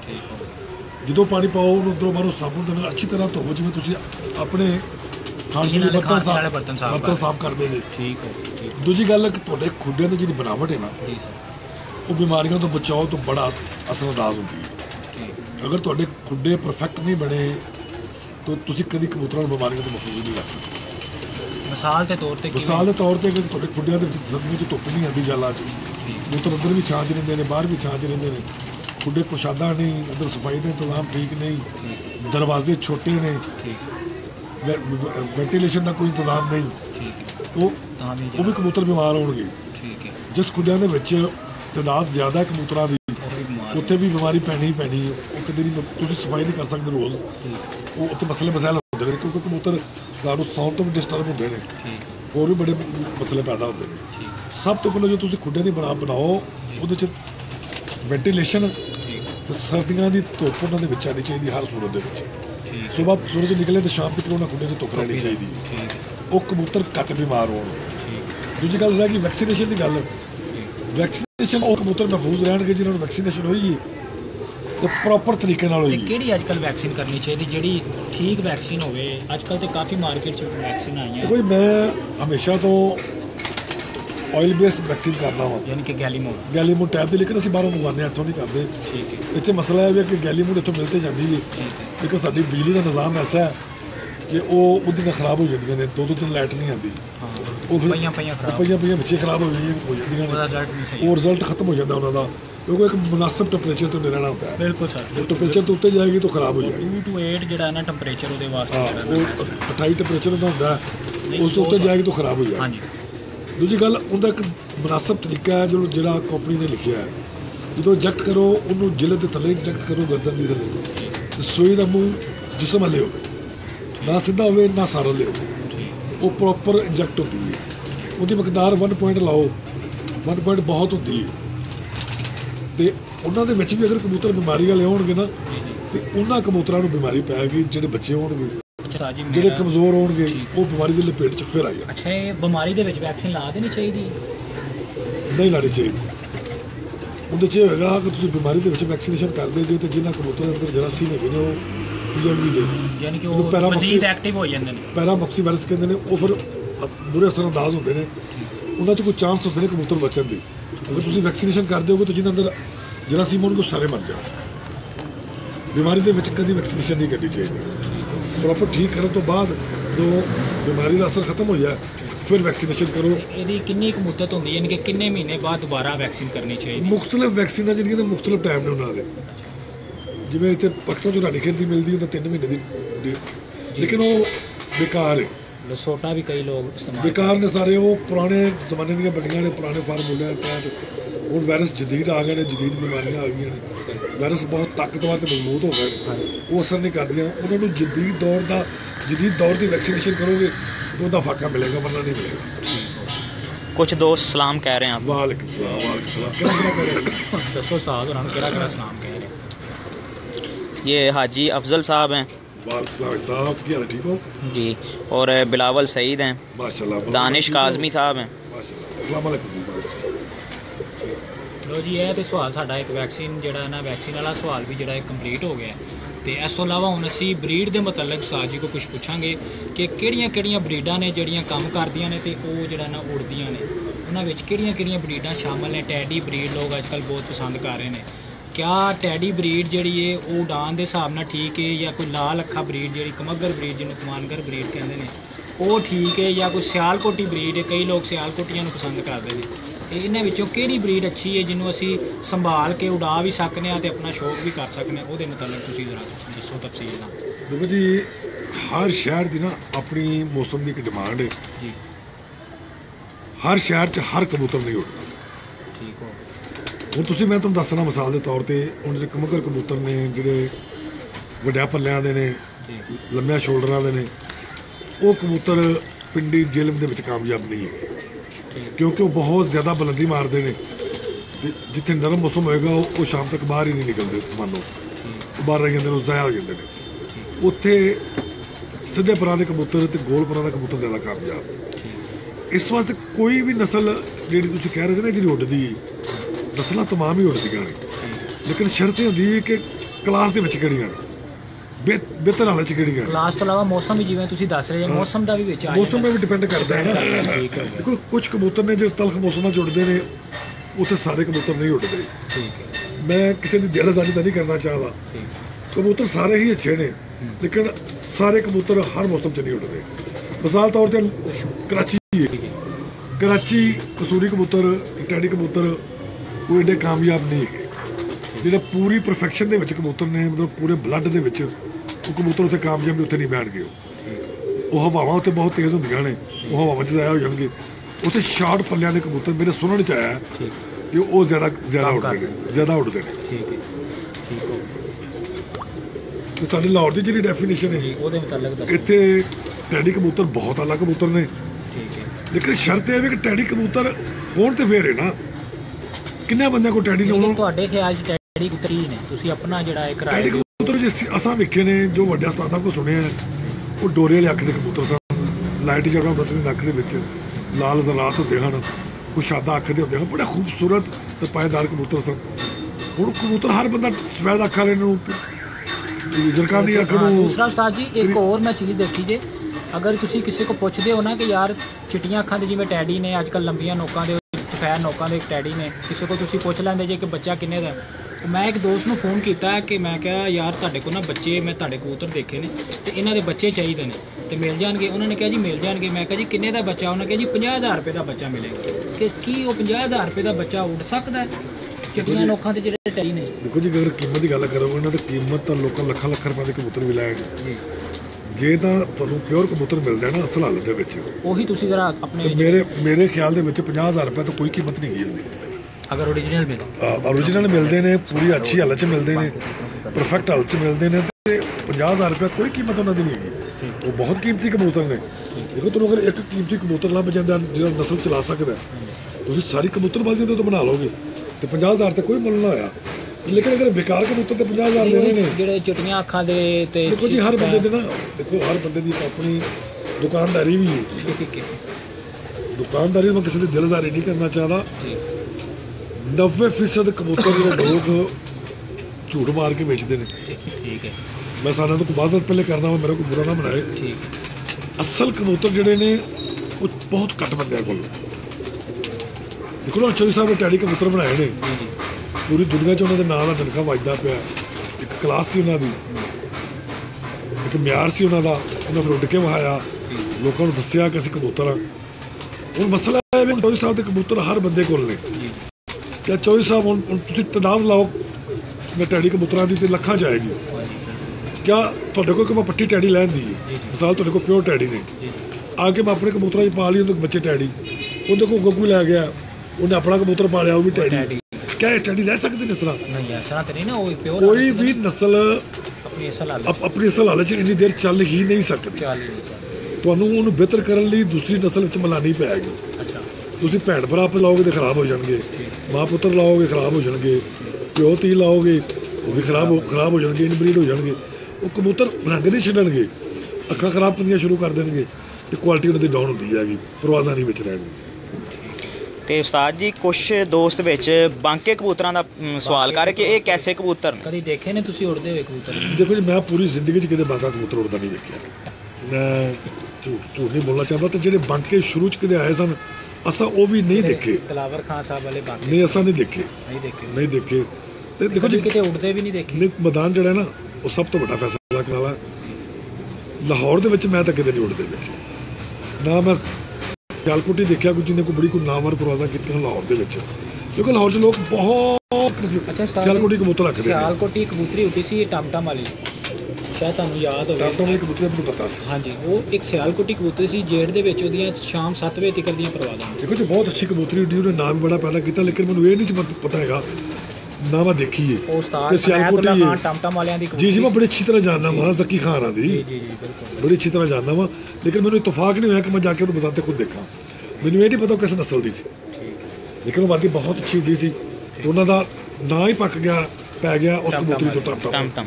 ਜਦੋਂ ਪਾਣੀ ਪਾਓ ਉਹਨੂੰ ਅੰਦਰੋਂ ਬਾਹਰੋਂ ਸਾਬਣ ਦੇ ਨਾਲ ਅੱਛੀ ਤਰ੍ਹਾਂ ਧੋਵੋ, ਜਿਵੇਂ ਤੁਸੀਂ ਆਪਣੇ ਖਾਣ ਪੀਣ ਦੇ ਬਰਤਨ ਸਾਫ਼ ਕਰਦੇ ਜੀ। ਠੀਕ ਹੈ। ਦੂਜੀ ਗੱਲ ਕਿ ਤੁਹਾਡੇ ਖੁੱਡਿਆਂ ਦੀ ਜਿਹੜੀ ਬਣਾਵਟ ਹੈ ਨਾ ਜੀ ਸਰ, ਉਹ ਬਿਮਾਰੀਆਂ ਤੋਂ ਬਚਾਓ ਤੋਂ ਬੜਾ ਅਸਰਅੰਦਾਜ਼ ਹੁੰਦੀ ਹੈ। ਅਗਰ ਤੁਹਾਡੇ ਖੁੱਡੇ ਪਰਫੈਕਟ ਨਹੀਂ ਬਣੇ ਤਾਂ ਤੁਸੀਂ ਕਦੀ ਕਬੂਤਰਾਂ ਨੂੰ ਬਿਮਾਰੀਆਂ ਤੋਂ ਮਹਿਫੂਜ਼ ਨਹੀਂ ਰੱਖ ਸਕਦੇ। ਮਿਸਾਲ ਦੇ ਤੌਰ ਤੇ ਅਗਰ ਤੁਹਾਡੇ ਖੁੱਡਿਆਂ ਦੇ ਵਿੱਚ ਸਰਦੀਆਂ 'ਚ ਧੁੱਪ ਨਹੀਂ ਆਉਂਦੀ ਜਾਲਾ 'ਚ, ਕਬੂਤਰ ਅੰਦਰ ਵੀ ਛਾਂ 'ਚ ਰਹਿੰਦੇ ਨੇ, ਬਾਹਰ ਵੀ ਛਾਂ 'ਚ ਰਹਿੰਦੇ ਨੇ, ਖੁੱਡੇ ਕੁਸ਼ਾਦਾ ਨਹੀਂ, ਅੰਦਰ ਸਫਾਈ ਦਾ ਇੰਤਜ਼ਾਮ ਠੀਕ ਨਹੀਂ, ਦਰਵਾਜ਼ੇ ਛੋਟੇ ਨੇ, ਵੈਂਟੀਲੇਸ਼ਨ ਦਾ ਕੋਈ ਇੰਤਜ਼ਾਮ ਨਹੀਂ, ਉਹ ਵੀ ਕਬੂਤਰ ਬਿਮਾਰ ਹੋਣਗੇ। ਜਿਸ ਖੁੱਡਿਆਂ ਦੇ ਵਿੱਚ ਤਾਦਾਦ ਜ਼ਿਆਦਾ ਹੈ ਕਬੂਤਰਾਂ ਦੀ, ਉੱਥੇ ਵੀ ਬਿਮਾਰੀ ਪੈਣੀ ਹੀ ਪੈਣੀ ਹੈ। ਉਹ ਕਦੇ ਨਹੀਂ, ਤੁਸੀਂ ਸਫਾਈ ਨਹੀਂ ਕਰ ਸਕਦੇ ਰੋਜ਼, ਉਹ ਉੱਥੇ ਮਸਲੇ ਮਸਾਇਲ ਹੁੰਦੇ ਨੇ, ਕਿਉਂਕਿ ਕਬੂਤਰ ਸਾਨੂੰ ਸੌਣ ਤੋਂ ਵੀ ਡਿਸਟਰਬ ਹੁੰਦੇ ਨੇ, ਹੋਰ ਵੀ ਬੜੇ ਮਸਲੇ ਪੈਦਾ ਹੁੰਦੇ ਨੇ। ਸਭ ਤੋਂ ਪਹਿਲਾਂ ਜੋ ਤੁਸੀਂ ਖੁੱਡਿਆਂ ਦੀ ਬਣਾਓ ਉਹਦੇ 'ਚ ਵੈਂਟੀਲੇਸ਼ਨ ਤੇ ਸਰਦੀਆਂ ਦੀ ਧੁੱਪ ਉਹਨਾਂ ਦੇ ਵਿੱਚ ਆਉਣੀ ਚਾਹੀਦੀ ਹਰ ਸੂਰਤ ਦੇ ਵਿੱਚ। ਸੁਬਾਹ ਸੂਰਜ ਨਿਕਲੇ ਤੇ ਸ਼ਾਮ ਤੱਕ ਉਹਨਾਂ ਖੁੱਡਿਆਂ 'ਚ ਧੁੱਪ ਰਹਿਣੀ ਚਾਹੀਦੀ ਹੈ, ਉਹ ਕਬੂਤਰ ਘੱਟ ਬਿਮਾਰ ਹੋਣ। ਦੂਜੀ ਗੱਲ ਰਹਿ ਗਈ ਵੈਕਸੀਨੇਸ਼ਨ ਦੀ ਗੱਲ। ਵੈਕਸੀਨੇਸ਼ਨ ਉਹ ਕਬੂਤਰ ਮਹਿਫੂਜ਼ ਰਹਿਣਗੇ ਜਿਹਨਾਂ ਨੂੰ ਵੈਕਸੀਨੇਸ਼ਨ ਹੋਈ ਤੇ ਪ੍ਰੋਪਰ ਤਰੀਕੇ ਨਾਲ ਹੋਈ। ਕਿਹੜੀ ਅੱਜ ਕੱਲ੍ਹ ਵੈਕਸੀਨ ਕਰਨੀ ਚਾਹੀਦੀ ਜਿਹੜੀ ਠੀਕ ਵੈਕਸੀਨ ਹੋਵੇ? ਅੱਜ ਕੱਲ੍ਹ ਤੇ ਕਾਫੀ ਮਾਰਕੀਟ 'ਚ ਵੈਕਸੀਨ ਆਈਆਂ। ਕੋਈ ਮੈਂ ਹਮੇਸ਼ਾ ਤੋਂ ਆਇਲ ਬੇਸਡ ਵੈਕਸੀਨ ਕਰਨਾ ਵਾ, ਯਾਨੀ ਕਿ ਗੈਲੀਮੋ ਟੈਬ ਦੀ, ਲੇਕਿਨ ਅਸੀਂ ਬਾਹਰੋਂ ਮੰਗਵਾਉਂਦੇ ਹਾਂ, ਇੱਥੋਂ ਨਹੀਂ ਕਰਦੇ। ਠੀਕ ਹੈ। ਇੱਥੇ ਮਸਲਾ ਇਹ ਹੈ ਕਿ ਗੈਲੀਮੋ ਇੱਥੋਂ ਮਿਲ ਤੇ ਜਾਂਦੀ ਹੈ, ਲੇਕਿਨ ਸਾਡੀ ਬਿਜਲੀ ਦਾ ਨਿਜ਼ਾਮ ਐਸਾ ਹੈ ਕਿ ਉਹ ਉਹਦੇ ਨਾਲ ਖਰਾਬ ਹੋ ਜਾਂਦੀਆਂ ਨੇ, 2-2 ਦਿਨ ਲਾਈਟ ਨਹੀਂ ਆਉਂਦੀ, ਉਹ ਫਿਰ ਪਈਆਂ ਵਿੱਚੇ ਖਰਾਬ ਹੋ ਜਾਂਦੀਆਂ ਨੇ, ਉਹ ਰਿਜ਼ਲਟ ਖਤਮ ਹੋ ਜਾਂਦਾ ਉਹਨਾਂ ਦਾ, ਕਿਉਂਕਿ ਇੱਕ ਮੁਨਾਸਬ ਟੈਂਪਰੇਚਰ ਤੇ ਰਹਿਣਾ ਹੁੰਦਾ ਹੈ। ਬਿਲਕੁਲ ਸਰ, ਜੇ ਟੈਂਪਰੇਚਰ ਤੋਂ ਉੱਤੇ ਜਾਏਗੀ ਤਾਂ ਖਰਾਬ ਹੋ ਜਾਏਗੀ। 2 to 8 ਜਿਹੜਾ ਨਾ ਟੈਂਪਰੇਚਰ ਉਹਦੇ ਵਾਸਤੇ ਉਹ 28 ਟੈਂਪਰੇਚਰ ਦਾ ਹੁੰਦਾ, ਉਸ ਤੋਂ ਉੱਤੇ ਜਾਏਗੀ ਤਾਂ ਖਰਾਬ ਹੋ ਜਾਏਗੀ। ਹਾਂਜੀ। ਦੂਜੀ ਗੱਲ, ਉਹਦਾ ਇੱਕ ਮੁਨਾਸਬ ਤਰੀਕਾ ਹੈ ਜਿਹੜਾ ਕੰਪਨੀ ਨੇ ਲਿਖਿਆ ਹੈ। ਜਦੋਂ ਇੰਜੈਕਟ ਕਰੋ ਉਹਨੂੰ ਜ਼ਿਲ੍ਹੇ ਦੇ ਥੱਲੇ ਇੰਜੈਕਟ ਕਰੋ, ਗਰਦਨ ਦੀ ਥੱਲੇ, ਤੇ ਸੂਈ ਦਾ ਮੂੰਹ ਜਿਸਮ ਵਾਲੇ ਹੋਵੇ, ਨਾ ਸਿੱਧਾ ਹੋਵੇ ਨਾ ਸਾਰਲ ਹੋਵੇ, ਉਹ ਪ੍ਰੋਪਰ ਇੰਜੈਕਟ ਹੁੰਦੀ ਹੈ। ਉਹਦੀ ਮਕਦਾਰ 1 ਪੁਆਇੰਟ ਲਾਓ, 1 ਪੁਆਇੰਟ ਬਹੁਤ ਹੁੰਦੀ ਹੈ। ਤੇ ਉਹਨਾਂ ਦੇ ਵਿੱਚ ਵੀ ਅਗਰ ਕਬੂਤਰ ਬਿਮਾਰੀ ਵਾਲੇ ਹੋਣਗੇ ਨਾ, ਤੇ ਉਹਨਾਂ ਕਬੂਤਰਾਂ ਨੂੰ ਬਿਮਾਰੀ ਪੈਗੀ, ਜਿਹੜੇ ਬੱਚੇ ਹੋਣਗੇ, ਜਿਹੜੇ ਕਮਜ਼ੋਰ ਹੋਣਗੇ, ਉਹ ਬਿਮਾਰੀ ਦੀ ਲਪੇਟ 'ਚ ਫਿਰ ਆਈ ਜਾਣ। ਅੱਛਾ, ਇਹ ਬਿਮਾਰੀ ਦੇ ਵਿੱਚ ਵੈਕਸੀਨ ਲਾ ਦੇਣੀ ਚਾਹੀਦੀ? ਨਹੀਂ ਲਾਣੀ ਚਾਹੀਦੀ। ਉਹਦੇ 'ਚ ਇਹ ਹੋਏਗਾ ਕਿ ਤੁਸੀਂ ਬਿਮਾਰੀ ਦੇ ਵਿੱਚ ਵੈਕਸੀਨੇਸ਼ਨ ਕਰਦੇ ਜੇ, ਤੇ ਜਿਨ੍ਹਾਂ ਕਬੂਤਰਾਂ ਦੇ ਅੰਦਰ ਜਰਾਸੀਮ ਹੈਗੇ ਨੇ ਉਹ PMV ਦੇ, ਯਾਨੀ ਕਿ ਉਹ ਮਜ਼ੀਦ ਐਕਟਿਵ ਹੋ ਜਾਂਦੇ ਨੇ, ਪੈਰਾਮੌਕਸੀ ਵਾਇਰਸ ਕਹਿੰਦੇ ਨੇ, ਉਹ ਫਿਰ ਬੁਰੇ ਅਸਰਅੰਦਾਜ਼ ਹੁੰਦੇ ਨੇ। ਉਹਨਾਂ 'ਚ ਕੋਈ ਚਾਂਸ ਹੁੰਦੇ ਨੇ ਕਬੂਤਰ ਬਚਣ ਦੇ। ਅਗਰ ਤੁਸੀਂ ਵੈਕਸੀਨੇਸ਼ਨ ਕਰਦੇ ਹੋਗੇ ਤਾਂ ਜਿਹਨਾਂ ਅੰਦਰ ਜਰਾਸੀਮ ਹੋਣਗੇ ਉਹ ਸਾਰੇ ਮਰ ਜਾਣ। ਬਿਮਾਰੀ ਦੇ ਵਿੱਚ ਕਦੀ ਵੈਕਸੀਨੇਸ਼ਨ ਨਹੀਂ ਕਰਨੀ ਚਾਹੀਦੀ। ਪ੍ਰੋਪਰ ਠੀਕ ਕਰਨ ਤੋਂ ਬਾਅਦ ਜਦੋਂ ਬਿਮਾਰੀ ਦਾ ਅਸਰ ਖਤਮ ਹੋ ਜਾਏ ਫਿਰ ਵੈਕਸੀਨੇਸ਼ਨ ਕਰੋ। ਇਹਦੀ ਕਿੰਨੀ ਕੁ ਮੁੱਦਤ ਹੁੰਦੀ ਹੈ, ਯਾਨੀ ਕਿ ਕਿੰਨੇ ਮਹੀਨੇ ਬਾਅਦ ਦੁਬਾਰਾ ਵੈਕਸੀਨ ਕਰਨੀ ਚਾਹੀਦੀ? ਮੁਖਤਲਿਫ ਵੈਕਸੀਨਾਂ ਜਿਹੜੀਆਂ ਨੇ ਮੁਖਤਲਿਫ ਟਾਈਮ ਨੇ ਉਹਨਾਂ ਦੇ। ਜਿਵੇਂ ਇੱਥੇ ਪਾਕਿਸਤਾਨ 'ਚ ਰਾਨੀਖੇਤ ਦੀ ਮਿਲਦੀ ਉਹਨਾਂ 3 ਮਹੀਨੇ ਦੀ, ਲੇਕਿਨ ਉਹ ਬੇਕਾਰ ਹੈ। ਲਸੋਟਾ ਵੀ ਕਈ ਲੋਕ ਇਸਤੇਮਾਲ ਬੇਕਾਰ ਨੇ ਸਾਰੇ, ਉਹ ਪੁਰਾਣੇ ਜ਼ਮਾਨੇ ਦੀਆਂ ਬੰਡੀਆਂ ਨੇ, ਪੁਰਾਣੇ ਫਾਰਮੂਲਿਆਂ ਤਹਿਤ। ਹੁਣ ਵਾਇਰਸ ਜਦੀਦ ਆ ਗਏ ਨੇ, ਜਦੀਦ ਬਿਮਾਰੀਆਂ ਆ ਗਈਆਂ ਨੇ, ਵਾਇਰਸ ਬਹੁਤ ਤਾਕਤਵਰ ਤੇ ਮਜ਼ਬੂਤ ਹੋ ਗਏ ਨੇ, ਉਹ ਅਸਰ ਨਹੀਂ ਕਰਦੀਆਂ। ਉਹਨਾਂ ਨੂੰ ਜਦੀਦ ਦੌਰ ਦੀ ਵੈਕਸੀਨੇਸ਼ਨ ਕਰੋਗੇ ਤਾਂ ਉਹਦਾ ਫਾਕਾ ਮਿਲੇਗਾ, ਵਰਨਾ ਨਹੀਂ ਮਿਲੇਗਾ। कुछ दोस्त सलाम कह रहे हैं आप। वालेकुम सलाम, वालेकुम सलाम। क्या कह रहे हैं? दसो साहब और हम केड़ा सलाम कह रहे हैं। ये हाजी अफजल साहब हैं। वालेकुम साहब, क्या हाल, ठीक हो? जी। और बिलावल सईद हैं। माशाल्लाह। दानिश काजमी साहब हैं। माशाल्लाह। अस्सलाम वालेकुम। लो जी, ਇਹ ਤੇ ਸਵਾਲ ਸਾਡਾ ਇੱਕ ਵੈਕਸੀਨ ਜਿਹੜਾ ਨਾ ਵੈਕਸੀਨ ਵਾਲਾ ਸਵਾਲ ਵੀ ਜਿਹੜਾ ਕੰਪਲੀਟ ਹੋ ਗਿਆ। ਤੇ ਇਸ ਤੋਂ ਇਲਾਵਾ ਹੁਣ ਅਸੀਂ ਬਰੀਡ ਦੇ ਮੁਤਲਕ ਸਾਜ ਜੀ ਕੋ ਕੁਝ ਪੁੱਛਾਂਗੇ ਕਿ ਕਿਹੜੀਆਂ ਬਰੀਡਾਂ ਨੇ ਜਿਹੜੀਆਂ ਕੰਮ ਕਰਦੀਆਂ ਨੇ ਤੇ ਉਹ ਜਿਹੜਾ ਨਾ ਉੜਦੀਆਂ ਨੇ, ਉਹਨਾਂ ਵਿੱਚ ਕਿਹੜੀਆਂ ਬਰੀਡਾਂ ਸ਼ਾਮਲ ਨੇ। ਟੈਡੀ ਬਰੀਡ ਲੋਕ ਅੱਜ ਕੱਲ੍ਹ ਬਹੁਤ ਪਸੰਦ ਕਰ ਰਹੇ ਨੇ। ਕਿਆ ਟੈਡੀ ਬਰੀਡ ਜਿਹੜੀ ਹੈ ਉਹ ਉਡਾਨ ਦੇ ਹਿਸਾਬ ਨਾਲ ਠੀਕ ਹੈ, ਜਾਂ ਕੋਈ ਲਾਲ ਅੱਖਾ ਬਰੀਡ ਜਿਹੜੀ ਕਮਗਰ ਬਰੀਡ ਜਿਹਨੂੰ ਕਮਾਨਗਰ ਬਰੀਡ ਕਹਿੰਦੇ ਨੇ ਉਹ ਠੀਕ ਹੈ, ਜਾਂ ਕੋਈ ਸਿਆਲਕੋਟੀ ਬਰੀਡ ਹੈ? ਕਈ ਲੋਕ ਸਿਆਲਕੋਟੀਆਂ ਨੂੰ ਪਸੰਦ ਕਰਦੇ ਨੇ। ਤੇ ਇਹਨਾਂ ਵਿੱਚੋਂ ਕਿਹੜੀ ਬਰੀਡ ਅੱਛੀ ਹੈ ਜਿਹਨੂੰ ਅਸੀਂ ਸੰਭਾਲ ਕੇ ਉਡਾ ਵੀ ਸਕਨੇ ਹਾਂ ਤੇ ਆਪਣਾ ਸ਼ੌਕ ਵੀ ਕਰ ਸਕਨੇ ਹਾਂ? ਉਹਦੇ ਮੁਤਲਕ ਤੁਸੀਂ ਜ਼ਰਾ ਦੱਸੋ ਤਫਸੀਲ ਨਾਲ। ਦੇਖੋ ਜੀ, ਹਰ ਸ਼ਹਿਰ ਦੀ ਨਾ ਆਪਣੀ ਮੌਸਮ ਦੀ ਇੱਕ ਡਿਮਾਂਡ ਹੈ ਜੀ। ਹਰ ਸ਼ਹਿਰ 'ਚ ਹਰ ਕਬੂਤਰ ਨਹੀਂ ਉੱਡਦਾ। ਠੀਕ ਹੋ। ਹੁਣ ਤੁਸੀਂ, ਮੈਂ ਤੁਹਾਨੂੰ ਦੱਸਣਾ ਮਿਸਾਲ ਦੇ ਤੌਰ ਤੇ, ਹੁਣ ਜਿਹੜੇ ਕਮਗਰ ਕਬੂਤਰ ਨੇ, ਜਿਹੜੇ ਵੱਡਿਆਂ ਪੱਲਿਆਂ ਦੇ ਨੇ, ਲੰਮਿਆਂ ਸ਼ੋਲਡਰਾਂ ਦੇ ਨੇ, ਉਹ ਕਬੂਤਰ ਪਿੰਡੀ ਜ਼ਿਲਮ ਦੇ ਵਿੱਚ ਕਾਮਯਾਬ ਨਹੀਂ ਹੈ, ਕਿਉਂਕਿ ਉਹ ਬਹੁਤ ਜ਼ਿਆਦਾ ਬੁਲੰਦੀ ਮਾਰਦੇ ਨੇ। ਤੇ ਜਿੱਥੇ ਨਰਮ ਮੌਸਮ ਹੋਏਗਾ ਉਹ ਸ਼ਾਮ ਤੱਕ ਬਾਹਰ ਹੀ ਨਹੀਂ ਨਿਕਲਦੇ, ਮੰਨ ਲਓ ਉਹ ਬਾਹਰ ਰਹਿ ਜਾਂਦੇ ਨੇ, ਉਹ ਜ਼ਾਇਆ ਹੋ ਜਾਂਦੇ ਨੇ। ਉੱਥੇ ਸਿੱਧੇ ਪਰਾਂ ਦੇ ਕਬੂਤਰ ਤੇ ਗੋਲ ਪਰਾਂ ਦਾ ਕਬੂਤਰ ਜ਼ਿਆਦਾ ਕਾਮਯਾਬ। ਇਸ ਵਾਸਤੇ ਕੋਈ ਵੀ ਨਸਲ ਜਿਹੜੀ ਤੁਸੀਂ ਕਹਿ ਰਹੇ ਸੀ ਨਾ ਜਿਹੜੀ ਉੱਡਦੀ ਨਸਲਾਂ ਤਮਾਮ ਹੀ ਉੱਡਦੀਆਂ ਨੇ, ਲੇਕਿਨ ਸ਼ਰਤ ਇਹ ਹੁੰਦੀ ਹੈ ਕਿ ਕਲਾਸ ਦੇ ਵਿੱਚ ਕਿਹੜੀਆਂ ਨੇ, ਬਿਹਤਰ ਹਾਲਤ 'ਚ ਕਿਹੜੀਆਂ ਨੇ। ਕਲਾਸ ਤੋਂ ਇਲਾਵਾ ਮੌਸਮ ਵੀ ਜਿਵੇਂ ਤੁਸੀਂ ਦੱਸ ਰਹੇ ਹੋ, ਮੌਸਮ ਦਾ ਵੀ ਵਿੱਚ ਆ ਮੌਸਮ 'ਤੇ ਵੀ ਡਿਪੈਂਡ ਕਰਦਾ ਹੈ ਨਾ। ਠੀਕ ਹੈ ਦੇਖੋ ਕੁਝ ਕਬੂਤਰ ਨੇ ਜਿਹੜੇ ਤਲਖ ਮੌਸਮਾਂ 'ਚ ਉੱਡਦੇ ਨੇ, ਉੱਥੇ ਸਾਰੇ ਕਬੂਤਰ ਨਹੀਂ ਉੱਡਦੇ। ਠੀਕ ਹੈ ਮੈਂ ਕਿਸੇ ਦੀ ਦਿਲਜ਼ਾਰੀ ਤਾਂ ਨਹੀਂ ਕਰਨਾ ਚਾਹਦਾ, ਕਬੂਤਰ ਸਾਰੇ ਹੀ ਅੱਛੇ ਨੇ, ਲੇਕਿਨ ਸਾਰੇ ਕਬੂਤਰ ਹਰ ਮੌਸਮ 'ਚ ਨਹੀਂ ਉੱਡਦੇ। ਮਿਸਾਲ ਤੌਰ 'ਤੇ ਕਰਾਚੀ ਹੈ, ਕਰਾਚੀ ਕਸੂਰੀ ਕਬੂਤਰ, ਟੈਡੀ ਕਬੂਤਰ ਉਹ ਏਡੇ ਕਾਮਯਾਬ ਨਹੀਂ ਹੈਗੇ। ਜਿਹੜੇ ਪੂਰੀ ਪਰਫੈਕਸ਼ਨ ਦੇ ਵਿੱਚ ਕਬੂਤਰ ਨੇ, ਮਤਲਬ ਪੂਰੇ ਬਲੱਡ ਦੇ ਵਿੱਚ, ਉਹ ਕਬੂਤਰ ਉੱਥੇ ਕਾਮਯਾਬ ਉੱਥੇ ਨਹੀਂ ਬੈਠਣਗੇ। ਉਹ ਹਵਾਵਾਂ ਉੱਥੇ ਬਹੁਤ ਤੇਜ਼ ਹੁੰਦੀਆਂ ਨੇ, ਉਹ ਹਵਾਵਾਂ 'ਚ ਜ਼ਾਇਆ ਹੋ ਜਾਣਗੇ। ਉੱਥੇ ਸ਼ਾਰਟ ਪੱਲਿਆਂ ਦੇ ਕਬੂਤਰ ਮੇਰੇ ਸੁਣਨ 'ਚ ਆਇਆ ਕਿ ਉਹ ਜ਼ਿਆਦਾ ਉੱਡਦੇ ਨੇ, ਜ਼ਿਆਦਾ ਉੱਡਦੇ ਨੇ। ਠੀਕ ਹੈ ਠੀਕ ਹੋ ਤੇ ਸਾਡੇ ਲਾਹੌਰ ਦੀ ਜਿਹੜੀ ਡੈਫੀਨੇਸ਼ਨ ਹੈ ਜੀ ਉਹਦੇ ਮੁਤਾਲਕ ਦੱਸੋ। ਇੱਥੇ ਟੈਡੀ ਕਬੂਤਰ ਬਹੁਤ ਅਲੱਗ ਕਬੂਤਰ ਨੇ, ਠੀਕ ਹੈ ਲੇਕਿਨ ਸ਼ਰਤ ਇਹ ਹੈ ਕਿ ਟੈਡੀ ਕਬੂਤਰ ਹੋਣ ਤੇ ਫੇਰ ਹੈ ਨਾ। ਕਿੰਨੇ ਬੰਦਿਆਂ ਕੋਲ ਟੈਡੀ ਨੇ ਲੇਕਿਨ ਹੋਣਾ? ਤੁਹਾਡੇ ਖਿਆਲ 'ਚ ਟੈਡੀ ਕਬੂਤਰ ਹੀ ਨੇ, ਤੁਸੀਂ ਆਪਣਾ ਜਿਹੜਾ ਇੱਕ ਰਾਏ ਟੈਡੀ ਦਿਓ। ਕਬੂਤਰ ਜਿਸ ਅਸਾਂ ਵੇਖੇ ਨੇ, ਜੋ ਵੱਡਿਆਂ ਉਸਤਾਦਾਂ ਕੋ ਸੁਣਿਆ, ਉਹ ਡੋਰੇ ਵਾਲੇ ਅੱਖ ਦੇ ਕਬੂਤਰ ਸਨ। ਲਾਈਟ ਜਿਹੜਾ ਹੁੰਦਾ ਸੀ ਨੱਕ ਦੇ ਵਿੱਚ, ਲਾਲ ਜ਼ਰਾਤ ਹੁੰਦੇ ਹਨ, ਕੁਸ਼ਾਦਾ ਅੱਖ ਦੇ ਹੁੰਦੇ ਹਨ, ਬੜੇ ਖੂਬਸੂਰਤ ਤੇ ਪਾਏਦਾਰ ਕਬੂਤਰ ਸਨ। ਹੁਣ ਕਬੂਤਰ ਹਰ ਬੰਦਾ ਸਫੈਦ ਅੱਖ ਵਾਲੇ ਨੂੰ, ਜਰਕਾਨੀ ਅੱਖ ਹਾਂ, ਨੂੰ। ਦੂਸਰਾ ਉਸਤਾਦ ਜੀ ਇੱਕ ਹੋਰ ਮੈਂ ਚੀਜ਼ ਦੇਖੀ ਜੇ, ਅਗਰ ਤੁਸੀਂ ਕਿਸੇ ਕੋ ਪੁੱਛਦੇ ਹੋ ਨਾ ਕਿ ਯਾਰ ਚਿੱਟੀਆਂ ਅੱਖਾਂ ਦੇ ਜਿਵੇਂ ਟੈਡੀ ਨੇ, ਅੱਜ ਕੱਲ੍ਹ ਲੰਬੀਆਂ ਨੋਕਾਂ ਦੇ ਸਫੈਦ ਨੋਕਾਂ ਦੇ ਇੱਕ ਟੈਡੀ ਨੇ, ਕਿਸੇ ਕੋ ਤੁਸੀਂ ਪੁੱਛ ਲੈਂਦੇ ਜੇ ਕਿ ਬੱਚਾ ਕਿੰਨੇ ਦਾ। ਮੈਂ ਇੱਕ ਦੋਸਤ ਨੂੰ ਫੋਨ ਕੀਤਾ ਕਿ ਮੈਂ ਕਿਹਾ ਯਾਰ ਤੁਹਾਡੇ ਕੋਲ ਨਾ ਬੱਚੇ, ਮੈਂ ਤੁਹਾਡੇ ਕਬੂਤਰ ਦੇਖੇ ਨੇ ਤੇ ਇਹਨਾਂ ਦੇ ਬੱਚੇ ਚਾਹੀਦੇ ਨੇ ਤੇ ਮਿਲ ਜਾਣਗੇ? ਉਹਨਾਂ ਨੇ ਕਿਹਾ ਜੀ ਮਿਲ ਜਾਣਗੇ। ਮੈਂ ਕਿਹਾ ਜੀ ਕਿੰਨੇ ਦਾ ਬੱਚਾ? ਉਹਨਾਂ ਕਿਹਾ ਜੀ 50,000 ਰੁਪਏ ਦਾ ਬੱਚਾ ਮਿਲੇਗਾ। ਕਿ ਕੀ ਉਹ 50,000 ਰੁਪਏ ਦਾ ਬੱਚਾ ਉੱਡ ਸਕਦਾ ਹੈ? ਚਿੱਟੀਆਂ ਨੋਕਾਂ ਦੇ ਜਿਹੜੇ ਟੈਡੀ ਨੇ। ਦੇਖੋ ਜੀ, ਅਗਰ ਕੀਮਤ ਦੀ ਗੱਲ ਕਰੋ, ਇਹਨਾਂ ਦੀ ਕੀਮਤ ਤਾਂ ਲੋਕਾਂ ਲੱਖਾਂ ਰੁਪਏ ਦੇ ਕਬੂਤਰ ਵੀ ਲੈਣ। ਜੀ ਜੇ ਤਾਂ ਤੁਹਾਨੂੰ ਪਿਓਰ ਕਬੂਤਰ ਮਿਲਦਾ ਨਾ ਅਸਲ ਹਾਲਤ ਦੇ ਵਿੱਚ, ਉਹੀ ਤੁਸੀਂ ਜ਼ਰਾ ਆਪਣੇ ਤੇ ਮੇਰੇ ਖਿਆਲ ਦੇ ਵਿੱਚ 50,000 ਰੁਪਏ ਤੋਂ ਕੋਈ ਕੀਮਤ ਨਹੀਂ ਗਈ ਹੁੰਦੀ। ਅਗਰ ਓਰੀਜਨਲ ਮਿਲੇ, ਓਰੀਜਨਲ ਮਿਲਦੇ ਨੇ, ਪੂਰੀ ਅੱਛੀ ਹਾਲਤ 'ਚ ਮਿਲਦੇ ਨੇ, ਪਰਫੈਕਟ ਹਾਲਤ 'ਚ ਮਿਲਦੇ ਨੇ, ਤੇ 50,000 ਰੁਪਏ ਕੋਈ ਕੀਮਤ ਉਹਨਾਂ ਦੀ ਨਹੀਂ ਹੈਗੀ। ਉਹ ਬਹੁਤ ਕੀਮਤੀ ਕਬੂਤਰ ਨੇ। ਦੇਖੋ ਤੁਹਾਨੂੰ ਅਗਰ ਇੱਕ ਕੀਮਤੀ ਕਬੂਤਰ ਲੱਭ ਜਾਂਦਾ ਜਿਹੜਾ ਨਸਲ ਚਲਾ ਸਕਦਾ, ਤੁਸੀਂ ਸਾਰੀ ਕਬੂਤਰਬਾਜ਼ੀ ਉਹਦੇ ਤੋਂ ਬਣਾ ਲਓਗੇ ਤੇ 50,000 ਤੇ ਕੋਈ ਮੁੱਲ ਨਾ ਹੋਇਆ। ਲੇਕਿਨ ਅਗਰ ਬੇਕਾਰ ਕਬੂਤਰ ਤੇ 50,000 ਦੇਣੇ ਨੇ, ਜਿਹੜੇ ਚਿੱਟੀਆਂ ਅੱਖਾਂ ਦੇ ਤੇ ਦੇਖੋ ਜੀ ਹਰ ਬੰਦੇ ਦੇ ਨਾ, ਦੇਖੋ ਹਰ ਬੰਦੇ ਦੀ ਆਪਣੀ ਦੁਕਾਨਦਾਰੀ ਵੀ ਹੈ। ਠੀਕ ਹੈ ਦੁਕਾਨਦਾਰੀ ਮੈਂ ਕਿਸੇ ਦੀ ਦਿਲਜ਼ਾਰੀ ਨਹੀਂ ਕਰਨਾ ਚਾਹਦਾ। 90% ਕਬੂਤਰ ਜਿਹੜੇ ਲੋਕ ਝੂਠ ਮਾਰ ਕੇ ਵੇਚਦੇ ਨੇ। ਠੀਕ ਹੈ ਮੈਂ ਸਾਰਿਆਂ ਤੋਂ ਬਾਜ਼ਤ ਪਹਿਲੇ ਕਰਨਾ ਵਾ, ਮੇਰਾ ਕੋਈ ਬੁਰਾ ਨਾ ਬਣਾਏ। ਠੀਕ ਅਸਲ ਕਬੂਤਰ ਜਿਹੜੇ ਨੇ ਉਹ ਬਹੁਤ ਘੱਟ ਬੰਦਿਆਂ ਕੋਲ। ਦੇਖੋ ਨਾ ਚੌਧਰੀ ਸਾਹਿਬ ਨੇ ਟੈਡੀ ਕਬੂਤਰ ਬਣਾਏ ਨੇ, ਜੀ ਪੂਰੀ ਦੁਨੀਆ 'ਚ ਉਹਨਾਂ ਦੇ ਨਾਂ ਦਾ ਡੰਕਾ ਵੱਜਦਾ ਪਿਆ। ਇੱਕ ਕਲਾਸ ਸੀ ਉਹਨਾਂ ਦੀ, ਇੱਕ ਮਿਆਰ ਸੀ ਉਹਨਾਂ ਦਾ, ਉਹਨਾਂ ਫਿਰ ਉੱਡ ਕੇ ਵਹਾਇਆ, ਲੋਕਾਂ ਨੂੰ ਦੱਸਿਆ ਕਿ ਅਸੀਂ ਕਬੂਤਰ ਆ। ਹੁਣ ਮਸਲਾ ਇਹ ਵੀ ਚੌਧਰੀ ਸਾਹਿਬ ਦੇ ਕਬੂਤਰ ਹਰ ਬੰਦੇ ਕੋਲ ਨੇ। ਕਿਆ ਚੌਧਰੀ ਸਾਹਿਬ ਹੁਣ ਤੁਸੀਂ ਤਦਾਦ ਲਾਓ ਮੈਂ ਟੈਡੀ ਕਬੂਤਰਾਂ ਦੀ ਤੇ ਲੱਖਾਂ 'ਚ ਆਏਗੀ। ਕਿਆ ਤੁਹਾਡੇ ਕੋਲ ਕਿ ਮੈਂ ਪੱਟੀ ਟੈਡੀ ਲੈਣ ਦੀ ਹੈ, ਮਿਸਾਲ ਤੁਹਾਡੇ ਕੋਲ ਪਿਓਰ ਟੈਡੀ ਨੇ, ਆ ਕੇ ਮੈਂ ਆਪਣੇ ਕਬੂਤਰਾਂ 'ਚ ਪਾ ਲਈ ਉਹਦੇ ਬੱਚੇ ਟੈਡੀ, ਉਹਦੇ ਕੋਲ ਗੱਗੂ ਲੈ ਗਿਆ, ਉਹਨੇ ਆਪਣਾ ਕਬੂਤਰ ਪਾ ਲਿਆ, ਉਹ ਵੀ ਟੈਡੀ। ਕਿਆ ਇਹ ਟੈਡੀ ਲੈ ਸਕਦੇ ਨੇ ਇਸ ਤਰ੍ਹਾਂ? ਨਹੀਂ ਇਸ ਤਰ੍ਹਾਂ ਤੇ ਨਹੀਂ ਨਾ, ਉਹ ਪਿਓਰ ਕੋਈ ਵੀ ਨਸਲ ਆਪਣੀ ਅਸਲ ਹਾਲਤ ਆਪਣੀ ਅਸਲ ਹਾਲਤ 'ਚ ਇੰਨੀ ਦੇਰ ਚੱਲ ਹੀ ਨਹੀਂ ਸਕਦੀ। ਚੱਲ ਹੀ ਨਹੀਂ ਸਕਦਾ। ਤੁਹਾਨੂੰ ਉਹਨੂੰ ਬਿਹਤਰ ਕਰਨ ਲਈ ਦੂਸਰੀ ਨਸਲ ਵਿੱਚ ਮਿਲਾਣੀ ਪਏਗੀ। ਅੱਛਾ ਤੁਸੀਂ ਭੈਣ ਭਰਾ ਆਪਸ ਲਾਓਗੇ ਤੇ ਖਰਾਬ ਹੋ ਜਾਣਗੇ, ਮਾਂ ਪੁੱਤਰ ਲਾਓਗੇ ਖਰਾਬ ਹੋ ਜਾਣਗੇ, ਪਿਓ ਧੀ ਲਾਓਗੇ ਉਹ ਵੀ ਖਰਾਬ ਹੋ ਜਾਣਗੇ, ਇਨਬਰੀਡ ਹੋ ਜਾਣਗੇ। ਉਹ ਕਬੂਤਰ ਰੰਗ ਨਹੀਂ ਛੱਡਣਗੇ, ਅੱਖਾਂ ਖਰਾਬ ਕਰਨੀਆਂ ਸ਼ੁਰੂ ਕਰ ਦੇਣਗੇ ਤੇ ਕੁਆਲਿਟੀ ਉਹਨਾਂ ਦੀ ਡਾਊਨ ਹੁੰਦੀ ਹੈਗੀ, ਪਰਵਾਜ਼ਾਂ ਨਹੀਂ ਵਿੱਚ ਰਹਿਣਗੇ। ਤੇ ਉਸਤਾਦ ਜੀ ਕੁਛ ਦੋਸਤ ਵਿੱਚ ਬਾਂਕੇ ਕਬੂਤਰਾਂ ਦਾ ਸਵਾਲ ਕਰ ਕਿ ਇਹ ਕੈਸੇ ਕਬੂਤਰ ਨੇ? ਕਦੀ ਦੇਖੇ ਨੇ ਤੁਸੀਂ ਉੜਦੇ ਹੋਏ ਕਬੂਤਰ? ਦੇਖੋ ਜੀ, ਮੈਂ ਪੂਰੀ ਜ਼ਿੰਦਗੀ 'ਚ ਕਿਤੇ ਬਾਂਕਾ ਕਬੂਤਰ ਉੜਦਾ ਨਹੀਂ ਵੇਖਿਆ। ਮੈਂ ਝੂਠ ਨਹੀਂ ਬੋਲਣਾ ਚਾਹੁੰਦਾ। ਤੇ ਜਿਹੜੇ ਬਾਂਕੇ ਸ਼ੁਰੂ 'ਚ ਕਿਤੇ ਆਏ ਸਨ, ਅਸਾਂ ਉਹ ਵੀ ਨਹੀਂ ਦੇਖੇ। ਕਲਾਵਰ ਖਾਨ ਸਾਹਿਬ ਵਾਲੇ ਬਾਕੀ ਨਹੀਂ, ਅਸਾਂ ਨਹੀਂ ਦੇਖੇ, ਨਹੀਂ ਦੇਖੇ। ਤੇ ਦੇਖੋ ਜੀ ਕਿਤੇ ਉੜਦੇ ਵੀ ਨਹੀਂ ਦੇਖੇ। ਮੈਦਾਨ ਜਿਹੜਾ ਨਾ ਉਹ ਸਭ ਤੋਂ ਵੱਡਾ ਫੈਸਲਾ ਕਰਨ ਵਾਲਾ। ਲਾਹੌਰ ਦੇ ਵਿੱਚ ਮੈਂ ਤਾਂ ਕਿਤੇ ਨਹੀਂ ਉੜਦੇ ਵੇਖੇ ਨਾ। ਮੈਂ ਸਿਆਲਕੋਟੀ ਦੇਖਿਆ ਕੋਈ ਜਿਹਨੇ ਕੋਈ ਬੜੀ ਕੋਈ ਨਾਮਵਰ ਪਰਵਾਜ਼ਾਂ ਕੀਤੀਆਂ ਲਾਹੌਰ ਦੇ ਵਿੱਚ, ਕਿਉਂਕਿ ਲਾਹੌਰ 'ਚ ਲੋਕ ਬਹੁਤ ਸਿਆਲਕੋਟੀ ਕਬੂਤਰ ਰੱਖਦੇ ਨੇ। ਸਿਆਲਕੋਟੀ ਕਬੂਤਰੀ ਉੱਡੀ ਸੀ ਟਮਟਮ ਵਾਲੀ, ਸ਼ਾਇਦ ਤੁਹਾਨੂੰ ਯਾਦ ਹੋਵੇ। ਟਮਟਮ ਵਾਲੀ ਕਬੂਤਰੀ ਮੈਨੂੰ ਪਤਾ ਸੀ। ਹਾਂਜੀ, ਉਹ ਇੱਕ ਸਿਆਲਕੋਟੀ ਕਬੂਤਰੀ ਸੀ, ਜੇਠ ਦੇ ਵਿੱਚ ਉਹਦੀਆਂ ਸ਼ਾਮ 7 ਵਜੇ ਤੱਕ ਦੀਆਂ ਪਰਵਾਜ਼ਾਂ। ਦੇਖੋ ਜੀ ਬਹੁਤ ਅੱਛੀ ਕਬੂਤਰੀ ਉੱਡੀ, ਉਹਨੇ ਨਾਮ ਬੜਾ ਪੈਦਾ ਕੀਤਾ, ਲੇਕਿਨ ਮੈਨੂੰ ਇਹ ਨਹੀਂ ਪਤਾ ਹੈਗਾ ਨਾ ਮੈਂ ਦੇਖੀਏ ਉਹ ਉਸਤਾਦ ਕਿ ਸਿਆਲਕੋਟੀ ਖਾਨ ਟਮਟਮ ਵਾਲਿਆਂ ਦੀ ਜੀ ਮੈਂ ਬੜੀ ਅੱਛੀ ਤਰ੍ਹਾਂ ਜਾਣਦਾ ਵਾਂ, ਜ਼ਕੀ ਖਾਨਾਂ ਦੀ ਜੀ ਬਿਲਕੁਲ ਬੜੀ ਅੱਛੀ ਤਰ੍ਹਾਂ ਜਾਣਦਾ ਵਾਂ, ਲੇਕਿਨ ਮੈਨੂੰ ਇਤਫਾਕ ਨਹੀਂ ਹੋਇਆ ਕਿ ਮੈਂ ਜਾ ਕੇ ਉਹਨੂੰ ਬਜ਼ਾਤੇ ਖੁਦ ਦੇਖਾਂ। ਮੈਨੂੰ ਇਹ ਨਹੀਂ ਪਤਾ ਕਿਸ ਨਸਲ ਦੀ ਸੀ, ਲੇਕਿਨ ਉਹ ਬਾਕੀ ਬਹੁਤ ਅੱਛੀ ਉੱਡੀ ਸੀ। ਉਹਨਾਂ ਦਾ ਨਾਂ ਹੀ ਪੈ ਗਿਆ ਉਸ ਕਬੂਤਰੀ ਤੋਂ ਟਮਟਮ।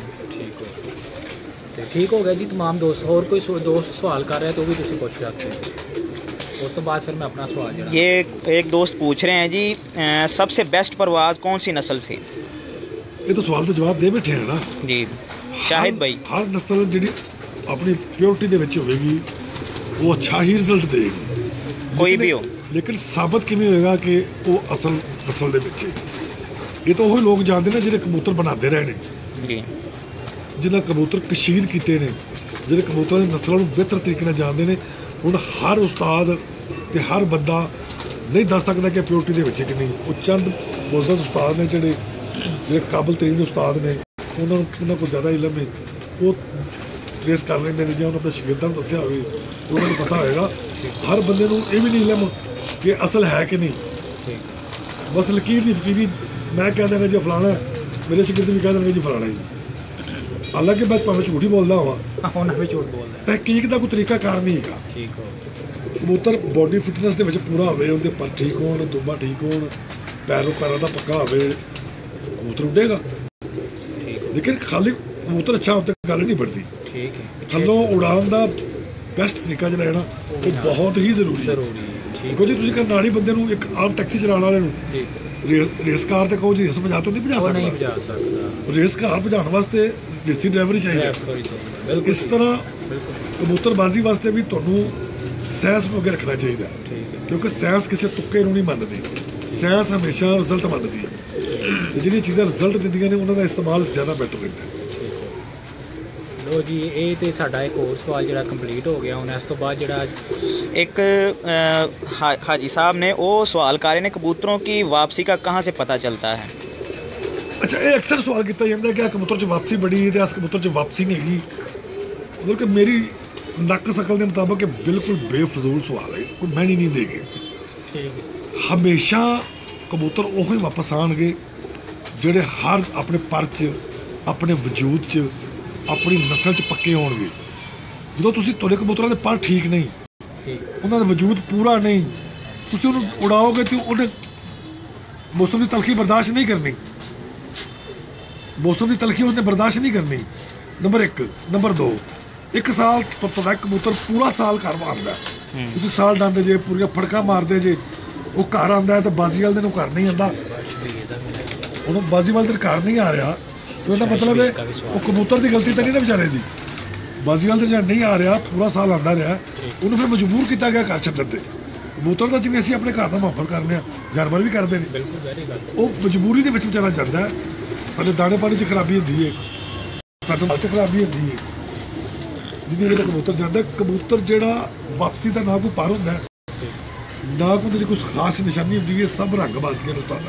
ਠੀਕ ਹੋ ਗਿਆ ਜੀ। तमाम दोस्त और कोई दोस्त सवाल कर रहे हैं तो भी तुम पूछ सकते हो। ਉਸ ਤੋਂ ਬਾਅਦ ਫਿਰ ਮੈਂ ਆਪਣਾ ਸਵਾਲ ਜਿਹੜਾ ये एक दोस्त पूछ रहे हैं जी, सबसे बेस्ट परवाज़ कौन सी नस्ल से? ਇਹ ਤਾਂ ਸਵਾਲ ਦਾ ਜਵਾਬ ਦੇ ਬੈਠੇ ਆ ਨਾ। जी शाहिद भाई, ਹਰ ਨਸਲ ਜਿਹੜੀ ਆਪਣੀ ਪਿਓਰਿਟੀ ਦੇ ਵਿੱਚ ਹੋਵੇਗੀ ਉਹ ਅੱਛਾ ਹੀ ਰਿਜ਼ਲਟ ਦੇਗੀ, कोई भी हो। ਲੇਕਿਨ ਸਾਬਤ ਕਿਵੇਂ ਹੋਏਗਾ ਕਿ ਉਹ ਅਸਲ ਨਸਲ ਦੇ ਵਿੱਚ ਹੈ? ਇਹ ਤਾਂ ਉਹੀ ਲੋਕ ਜਾਣਦੇ ਨੇ ਜਿਹੜੇ ਕਬੂਤਰ ਬਣਾਉਂਦੇ ਰਹੇ ਨੇ, जी ਜਿਨ੍ਹਾਂ ਕਬੂਤਰ ਕਸ਼ੀਦ ਕੀਤੇ ਨੇ, ਜਿਹੜੇ ਕਬੂਤਰਾਂ ਦੀ ਨਸਲਾਂ ਨੂੰ ਬਿਹਤਰ ਤਰੀਕੇ ਨਾਲ ਜਾਣਦੇ ਨੇ। ਹੁਣ ਹਰ ਉਸਤਾਦ ਤੇ ਹਰ ਬੰਦਾ ਨਹੀਂ ਦੱਸ ਸਕਦਾ ਕਿ ਪਿਓਰਿਟੀ ਦੇ ਵਿੱਚ ਕਿ ਨਹੀਂ। ਉਹ ਚੰਦ ਮੁਅੱਜ਼ਜ਼ ਉਸਤਾਦ ਨੇ ਜਿਹੜੇ ਕਾਬਲ ਤਰੀਨ ਉਸਤਾਦ ਨੇ, ਉਹਨਾਂ ਕੋਲ ਜ਼ਿਆਦਾ ਇਲਮ ਹੈ, ਉਹ ਟ੍ਰੇਸ ਕਰ ਲੈਂਦੇ ਨੇ। ਜਾਂ ਉਹਨਾਂ ਦੇ ਸ਼ਾਗਿਰਦਾਂ ਨੂੰ ਦੱਸਿਆ ਹੋਵੇ ਉਹਨਾਂ ਨੂੰ ਪਤਾ ਹੋਏਗਾ। ਹਰ ਬੰਦੇ ਨੂੰ ਇਹ ਵੀ ਨਹੀਂ ਇਲਮ ਕਿ ਅਸਲ ਹੈ ਕਿ ਨਹੀਂ। ਬਸ ਲਕੀਰ ਦੀ ਫਕੀਰੀ ਮੈਂ ਕਹਿ ਦਾਂਗਾ ਜੀ ਫਲਾਣਾ ਹੈ, ਮੇਰੇ ਸ਼ਾਗਿਰਦ ਵੀ ਕਹਿ ਦੇਣਗੇ ਜੀ ਫਲਾਣਾ ਜੀ। ਹਾਲਾਂਕਿ ਮੈਂ ਭਾਵੇਂ ਝੂਠ ਹੀ ਬੋਲਦਾ ਹੋਵਾਂ, ਹੁਣ ਵੀ ਝੂਠ ਬੋਲਦਾ। ਤਹਿਕੀਕ ਦਾ ਕੋਈ ਤਰੀਕਾ ਕਾਰ ਨਹੀਂ ਹੈਗਾ। ਠੀਕ ਹੋ, ਕਬੂਤਰ ਬੋਡੀ ਫਿਟਨੈਸ ਦੇ ਵਿੱਚ ਪੂਰਾ ਹੋਵੇ, ਉਹਦੇ ਪਰ ਠੀਕ ਹੋਣ, ਦੁੰਬਾ ਠੀਕ ਹੋਣ, ਪੈਰਾਂ ਦਾ ਪੱਕਾ ਹੋਵੇ, ਕਬੂਤਰ ਉੱਡੇਗਾ। ਲੇਕਿਨ ਖਾਲੀ ਕਬੂਤਰ ਅੱਛਾ ਹੋਣ ਤੇ ਗੱਲ ਨਹੀਂ ਬਣਦੀ। ਠੀਕ ਹੈ, ਥੱਲੋਂ ਉਡਾਉਣ ਦਾ ਬੈਸਟ ਤਰੀਕਾ ਜਿਹੜਾ ਹੈ ਨਾ ਉਹ ਬਹੁਤ ਹੀ ਜ਼ਰੂਰੀ ਹੈ। ਦੇਖੋ ਜੀ, ਤੁਸੀਂ ਨਾੜੀ ਬੰਦੇ ਨੂੰ ਇੱਕ ਆਮ ਟੈਕਸੀ ਚਲਾਉਣ ਵਾਲੇ ਨੂੰ ਰੇਸ ਕਾਰ ਤੇ ਕਹੋ ਜੀ 150 ਤੋਂ ਨਹੀਂ ਭਜਾ ਸਕਦਾ। ਰੇਸ ਕਾਰ ਭਜਾਉਣ ਵਾਸਤੇ ਦੇਸੀ ਡਰਾਈਵਰ ਹੀ ਚਾਹੀਦਾ। ਇਸ ਤਰ੍ਹਾਂ ਕਬੂਤਰਬਾਜ਼ੀ ਵਾਸਤੇ ਵੀ ਤੁਹਾਨੂੰ ਸਾਇੰਸ ਨੂੰ ਅੱਗੇ ਰੱਖਣਾ ਚਾਹੀਦਾ, ਕਿਉਂਕਿ ਸਾਇੰਸ ਕਿਸੇ ਤੁੱਕੇ ਨੂੰ ਨਹੀਂ ਮੰਨਦੀ। ਸਾਇੰਸ ਹਮੇਸ਼ਾ ਰਿਜ਼ਲਟ ਮੰਨਦੀ ਹੈ, ਤੇ ਜਿਹੜੀਆਂ ਚੀਜ਼ਾਂ ਰਿਜ਼ਲਟ ਦਿੰਦੀਆਂ ਨੇ ਉਹਨਾਂ ਦਾ ਇਸਤੇਮਾਲ ਜ਼ਿਆਦਾ ਬੈਟਰ ਰਹਿੰਦਾ ਹੈ। ਲੋ ਜੀ, ਇਹ ਤੇ ਸਾਡਾ ਇੱਕ ਹੋਰ ਸਵਾਲ ਜਿਹੜਾ ਕੰਪਲੀਟ ਹੋ ਗਿਆ। ਹੁਣ ਇਸ ਤੋਂ ਬਾਅਦ ਜਿਹੜਾ एक हाजी साहब ने वो सवाल कर रहे हैं, कबूतरों की वापसी का कहाँ से पता चलता है? ਅੱਛਾ, ਇਹ ਅਕਸਰ ਸਵਾਲ ਕੀਤਾ ਜਾਂਦਾ ਕਿ ਆ ਕਬੂਤਰ 'ਚ ਵਾਪਸੀ ਬੜੀ ਹੈ ਤੇ ਇਸ ਕਬੂਤਰ 'ਚ ਵਾਪਸੀ ਨਹੀਂ ਹੈਗੀ। ਮਤਲਬ ਕਿ ਮੇਰੀ ਨੱਕ ਸ਼ਕਲ ਦੇ ਮੁਤਾਬਕ ਇਹ ਬਿਲਕੁਲ ਬੇਫਜ਼ੂਲ ਸਵਾਲ ਹੈ, ਕੋਈ ਮੈਨੀ ਨਹੀਂ ਦੇਗੇ। ਹਮੇਸ਼ਾ ਕਬੂਤਰ ਉਹੋ ਹੀ ਵਾਪਸ ਆਉਣਗੇ ਜਿਹੜੇ ਹਰ ਆਪਣੇ ਪਰ 'ਚ, ਆਪਣੇ ਵਜੂਦ 'ਚ, ਆਪਣੀ ਨਸਲ 'ਚ ਪੱਕੇ ਹੋਣਗੇ। ਜਦੋਂ ਤੁਸੀਂ ਤੁਹਾਡੇ ਕਬੂਤਰਾਂ ਦੇ ਪਰ ਠੀਕ ਨਹੀਂ, ਉਹਨਾਂ ਦਾ ਵਜੂਦ ਪੂਰਾ ਨਹੀਂ, ਤੁਸੀਂ ਉਹਨੂੰ ਉਡਾਓਗੇ ਤੇ ਉਹਨੇ ਮੌਸਮ ਦੀ ਤਲਖੀ ਬਰਦਾਸ਼ਤ ਨਹੀਂ ਕਰਨੀ। ਮੌਸਮ ਦੀ ਤਲਖੀ ਉਸਨੇ ਬਰਦਾਸ਼ਤ ਨਹੀਂ ਕਰਨੀ, ਨੰਬਰ 1। ਨੰਬਰ 2, ਇੱਕ ਸਾਲ ਤੁਹਾਡਾ ਕਬੂਤਰ ਪੂਰਾ ਸਾਲ ਘਰ ਆਉਂਦਾ, ਤੁਸੀਂ ਸਾਲ ਡਾਂਦੇ ਜੇ, ਪੂਰੀਆਂ ਫੜਕਾਂ ਮਾਰਦੇ ਜੇ, ਉਹ ਘਰ ਆਉਂਦਾ ਤਾਂ ਬਾਜ਼ੀਵਾਲ ਦੇ ਨੂੰ ਘਰ ਨਹੀਂ ਆਉਂਦਾ। ਉਹਨੂੰ ਬਾਜ਼ੀਵਾਲ ਦੇ ਘਰ ਨਹੀਂ ਆ ਰਿਹਾ, ਉਹਦਾ ਮਤਲਬ ਹੈ ਉਹ ਕਬੂਤਰ ਦੀ ਗਲਤੀ ਤਾਂ ਨਹੀਂ ਨਾ ਵਿਚਾਰੇ ਦੀ। ਬਾਜ਼ੀਵਾਲ ਦੇ ਜਿਹੜਾ ਨਹੀਂ ਆ ਰਿਹਾ, ਪੂਰਾ ਸਾਲ ਆਉਂਦਾ ਰਿਹਾ, ਉਹਨੂੰ ਫਿਰ ਮਜਬੂਰ ਕੀਤਾ ਗਿਆ ਘਰ ਛੱਡਣ ਤੇ। ਕਬੂਤਰ ਦਾ ਜਿਵੇਂ ਅਸੀਂ ਆਪਣੇ ਘਰ ਨਾਲ ਮੁਹੱਬਤ ਕਰਨੇ ਆ, ਜਾਨਵਰ ਵੀ ਕਰਦੇ ਨੇ, ਉਹ ਮਜਬੂਰੀ ਦੇ ਵਿੱਚ ਵਿਚਾਰਾ ਜਾਂਦਾ ਹੈ। ਸਾਡੇ ਦਾਣੇ ਪਾਣੀ 'ਚ ਖਰਾਬੀ ਹੁੰਦੀ ਹੈ, ਸਾਡੇ ਨਾਲ 'ਚ ਖਰਾਬੀ ਹੁੰਦੀ ਹੈ, ਜਿਹਦੀ ਵਜ੍ਹਾ ਕਬੂਤਰ ਜਾਂਦਾ। ਕਬੂਤਰ ਜਿਹੜਾ ਵਾਪਸੀ ਦਾ ਨਾ ਕੋਈ ਪਰ ਹੁੰਦਾ, ਨਾ ਕੋਈ ਉਹਦੇ 'ਚ ਕੋਈ ਖਾਸ ਨਿਸ਼ਾਨੀ ਹੁੰਦੀ ਹੈ, ਸਭ ਰੰਗ ਬਾਜ਼ੀਆਂ ਨੂੰ ਉਤਾਰਦਾ।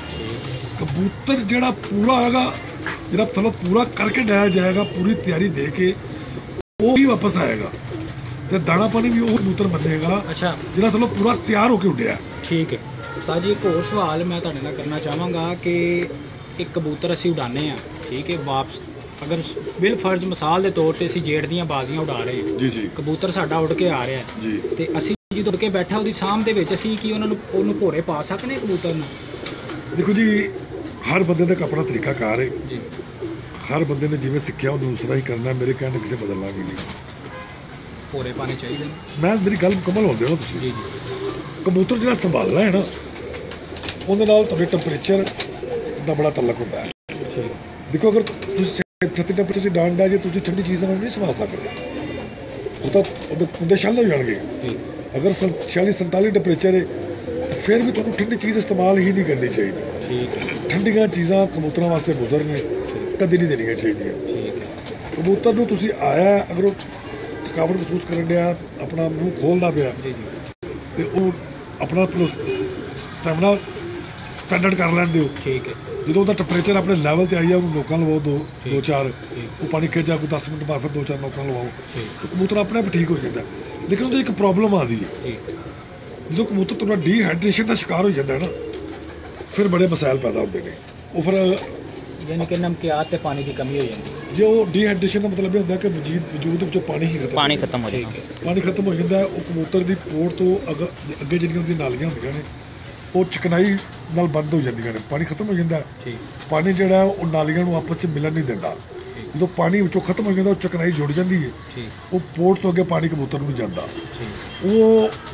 ਕਬੂਤਰ ਜਿਹੜਾ ਪੂਰਾ ਹੈਗਾ, ਜਿਹੜਾ ਥੱਲੋਂ ਪੂਰਾ ਕਰਕੇ ਡਾਇਆ ਜਾਏਗਾ, ਪੂਰੀ ਤਿਆਰੀ ਦੇ ਕੇ, ਉਹ ਹੀ ਵਾਪਸ ਆਏਗਾ। ਤੇ ਦਾਣਾ ਪਾਣੀ ਵੀ ਉਹ ਕਬੂਤਰ ਮੰਨੇਗਾ ਜਿਹੜਾ ਥੱਲੋਂ ਪੂਰਾ ਤਿਆਰ ਹੋ ਕੇ ਉੱਡਿਆ। ਠੀਕ ਹੈ ਸਾਹ ਜੀ, ਇੱਕ ਹੋਰ ਸਵਾਲ ਮੈਂ ਤੁਹਾਡੇ ਨਾਲ ਕਰਨਾ ਚਾਹਾਂਗਾ ਕਿ ਇੱਕ ਕਬੂਤਰ ਅਸੀਂ ਉਡਾਉਂਦੇ ਹਾਂ, ਠੀਕ ਹੈ, ਵਾਪਸ ਅਗਰ ਬਿਲ ਫਰਜ਼ ਮਿਸਾਲ ਦੇ ਤੌਰ ਤੇ ਅਸੀਂ ਜੇਠ ਦੀਆਂ ਬਾਜ਼ੀਆਂ ਉਡਾ ਰਹੇ ਹਾਂ ਜੀ ਜੀ, ਕਬੂਤਰ ਸਾਡਾ ਉੱਡ ਕੇ ਆ ਰਿਹਾ ਜੀ, ਤੇ ਅਸੀਂ ਜਦੋਂ ਉੱਡ ਕੇ ਬੈਠਾ ਉਹਦੀ ਸਾਂਭ ਦੇ ਵਿੱਚ ਅਸੀਂ ਕੀ ਉਹਨੂੰ ਭੋਰੇ ਪਾ ਸਕਦੇ ਕਬੂਤਰ ਨੂੰ? ਦੇਖੋ ਜੀ, ਹਰ ਬੰਦੇ ਦਾ ਆਪਣਾ ਤਰੀਕਾ ਕਾਰ ਹੈ ਜੀ, ਹਰ ਬੰਦੇ ਨੇ ਜਿਵੇਂ ਸਿੱਖਿਆ ਉਹਨੂੰ ਉਸ ਤਰ੍ਹਾਂ ਹੀ ਕਰਨਾ। ਮੇਰੇ ਕਹਿਣ ਨਾਲ ਕਿਸੇ ਬਦਲਣਾ ਵੀ ਨਹੀਂ। ਭੋਰੇ ਪਾਣੇ ਚਾਹੀਦੇ ਨੇ। ਮੈਂ ਮੇਰੀ ਗੱਲ ਮੁਕੰਮਲ ਹੋ ਜਾਓ ਤੁਸੀਂ। ਜੀ ਜੀ, ਕਬੂਤਰ ਜਿਹੜਾ ਸੰਭਾਲਣਾ ਹੈ ਨਾ, ਉਹਦੇ ਨਾਲ ਤੁਹਾਡੇ ਟੈਂਪਰੇਚਰ ਦਾ ਬੜਾ ਤਾਲੁਕ ਹੁੰਦਾ ਹੈ। ਦੇਖੋ, ਅਗਰ ਤੁਸੀਂ 36 ਟੈਂਪਰੇਚਰ 'ਚ ਡਾਂਡਾ ਜੇ ਤੁਸੀਂ ਠੰਡੀ ਚੀਜ਼ ਨਾਲ ਨਹੀਂ ਸੰਭਾਲ ਸਕਦੇ, ਉਹ ਤਾਂ ਉਹਦੇ ਕੁੰਡੇ ਛੱਲ ਹੋ ਜਾਣਗੇ। ਅਗਰ 46-47 ਟੈਂਪਰੇਚਰ ਹੈ, ਫਿਰ ਵੀ ਤੁਹਾਨੂੰ ਠੰਡੀ ਚੀਜ਼ ਇਸਤੇਮਾਲ ਹੀ ਨਹੀਂ ਕਰਨੀ ਚਾਹੀਦੀ। ਠੰਡੀਆਂ ਚੀਜ਼ਾਂ ਕਬੂਤਰਾਂ ਵਾਸਤੇ ਗੁਜ਼ਰ ਨੇ, ਕਦੇ ਨਹੀਂ ਦੇਣੀਆਂ ਚਾਹੀਦੀਆਂ। ਕਬੂਤਰ ਨੂੰ ਤੁਸੀਂ ਆਇਆ, ਅਗਰ ਉਹ ਥਕਾਵਟ ਮਹਿਸੂਸ ਕਰਨ ਡਿਆ, ਆਪਣਾ ਮੂੰਹ ਖੋਲਦਾ ਪਿਆ, ਤੇ ਉਹ ਆਪਣਾ ਸਟੈਮਿਨਾ ਸਟੈਂਡਰਡ ਕਰ ਲੈਂਦੇ ਹੋ। ਠੀਕ ਹੈ, ਜਦੋਂ ਉਹਦਾ ਟੈਂਪਰੇਚਰ ਆਪਣੇ ਲੈਵਲ ਤੇ ਆਈ ਆ, ਉਹਨੂੰ ਨੋਕਾਂ ਲਵਾਓ, ਦੋ ਚਾਰ, ਉਹ ਪਾਣੀ ਖਿੱਚਾ, ਕੋਈ 10 ਮਿੰਟ ਬਾਅਦ ਫਿਰ 2-4 ਨੋਕਾਂ ਲਵਾਓ, ਕਬੂਤਰ ਆਪਣੇ ਆਪ ਠੀਕ ਹੋ ਜਾਂਦਾ। ਲੇਕਿਨ ਉਹਦੀ ਇੱਕ ਪ੍ਰੋਬਲਮ ਆਉਂਦੀ ਹੈ, ਜਦੋਂ ਕਬੂਤਰ ਤੁਹਾਡਾ ਡੀਹਾਈਡਰੇਸ਼ਨ ਦਾ ਸ਼ਿਕਾਰ ਹੋ ਜਾਂਦਾ ਨਾ, ਫਿਰ ਬੜੇ ਮਸਾਇਲ ਪੈਦਾ ਹੁੰਦੇ ਨੇ। ਉਹ ਫਿਰ ਯਾਨੀ ਕਿ ਨਮਕਿਆਤ ਤੇ ਪਾਣੀ ਦੀ ਕਮੀ ਹੋ ਜਾਂਦੀ ਹੈ। ਜੇ ਉਹ ਡੀਹਾਈਡਰੇਸ਼ਨ ਦਾ ਮਤਲਬ ਇਹ ਹੁੰਦਾ ਕਿ ਵਜੂਦ ਵਿੱਚੋਂ ਪਾਣੀ ਹੀ ਖਤਮ हो जाएगा, ਪਾਣੀ ਖਤਮ ਹੋ ਜਾਂਦਾ। ਉਹ ਕਬੂਤਰ ਦੀ ਪੋੜ ਤੋਂ ਅੱਗੇ ਜਿਹੜੀਆਂ ਉਹਦੀਆਂ ਨਾਲੀਆਂ ਹੁੰਦੀਆਂ ਨੇ, ਉਹ ਚਿਕਨਾਈ ਨਾਲ ਬੰਦ ਹੋ ਜਾਂਦੀਆਂ ਨੇ, ਪਾਣੀ ਖਤਮ ਹੋ ਜਾਂਦਾ। ਪਾਣੀ ਜਿਹੜਾ ਉਹ ਨਾਲੀਆਂ ਨੂੰ ਆਪਸ 'ਚ ਮਿਲਣ ਨਹੀਂ ਦਿੰਦਾ। ਜਦੋਂ ਪਾਣੀ ਵਿੱਚੋਂ ਖਤਮ ਹੋ ਜਾਂਦਾ, ਉਹ ਚਿਕਨਾਈ ਜੁੜ ਜਾਂਦੀ ਹੈ, ਉਹ ਪੋੜ ਤੋਂ ਅੱਗੇ ਪਾਣੀ ਕਬੂਤਰ ਨੂੰ ਨਹੀਂ ਜਾਂਦਾ। ਉਹ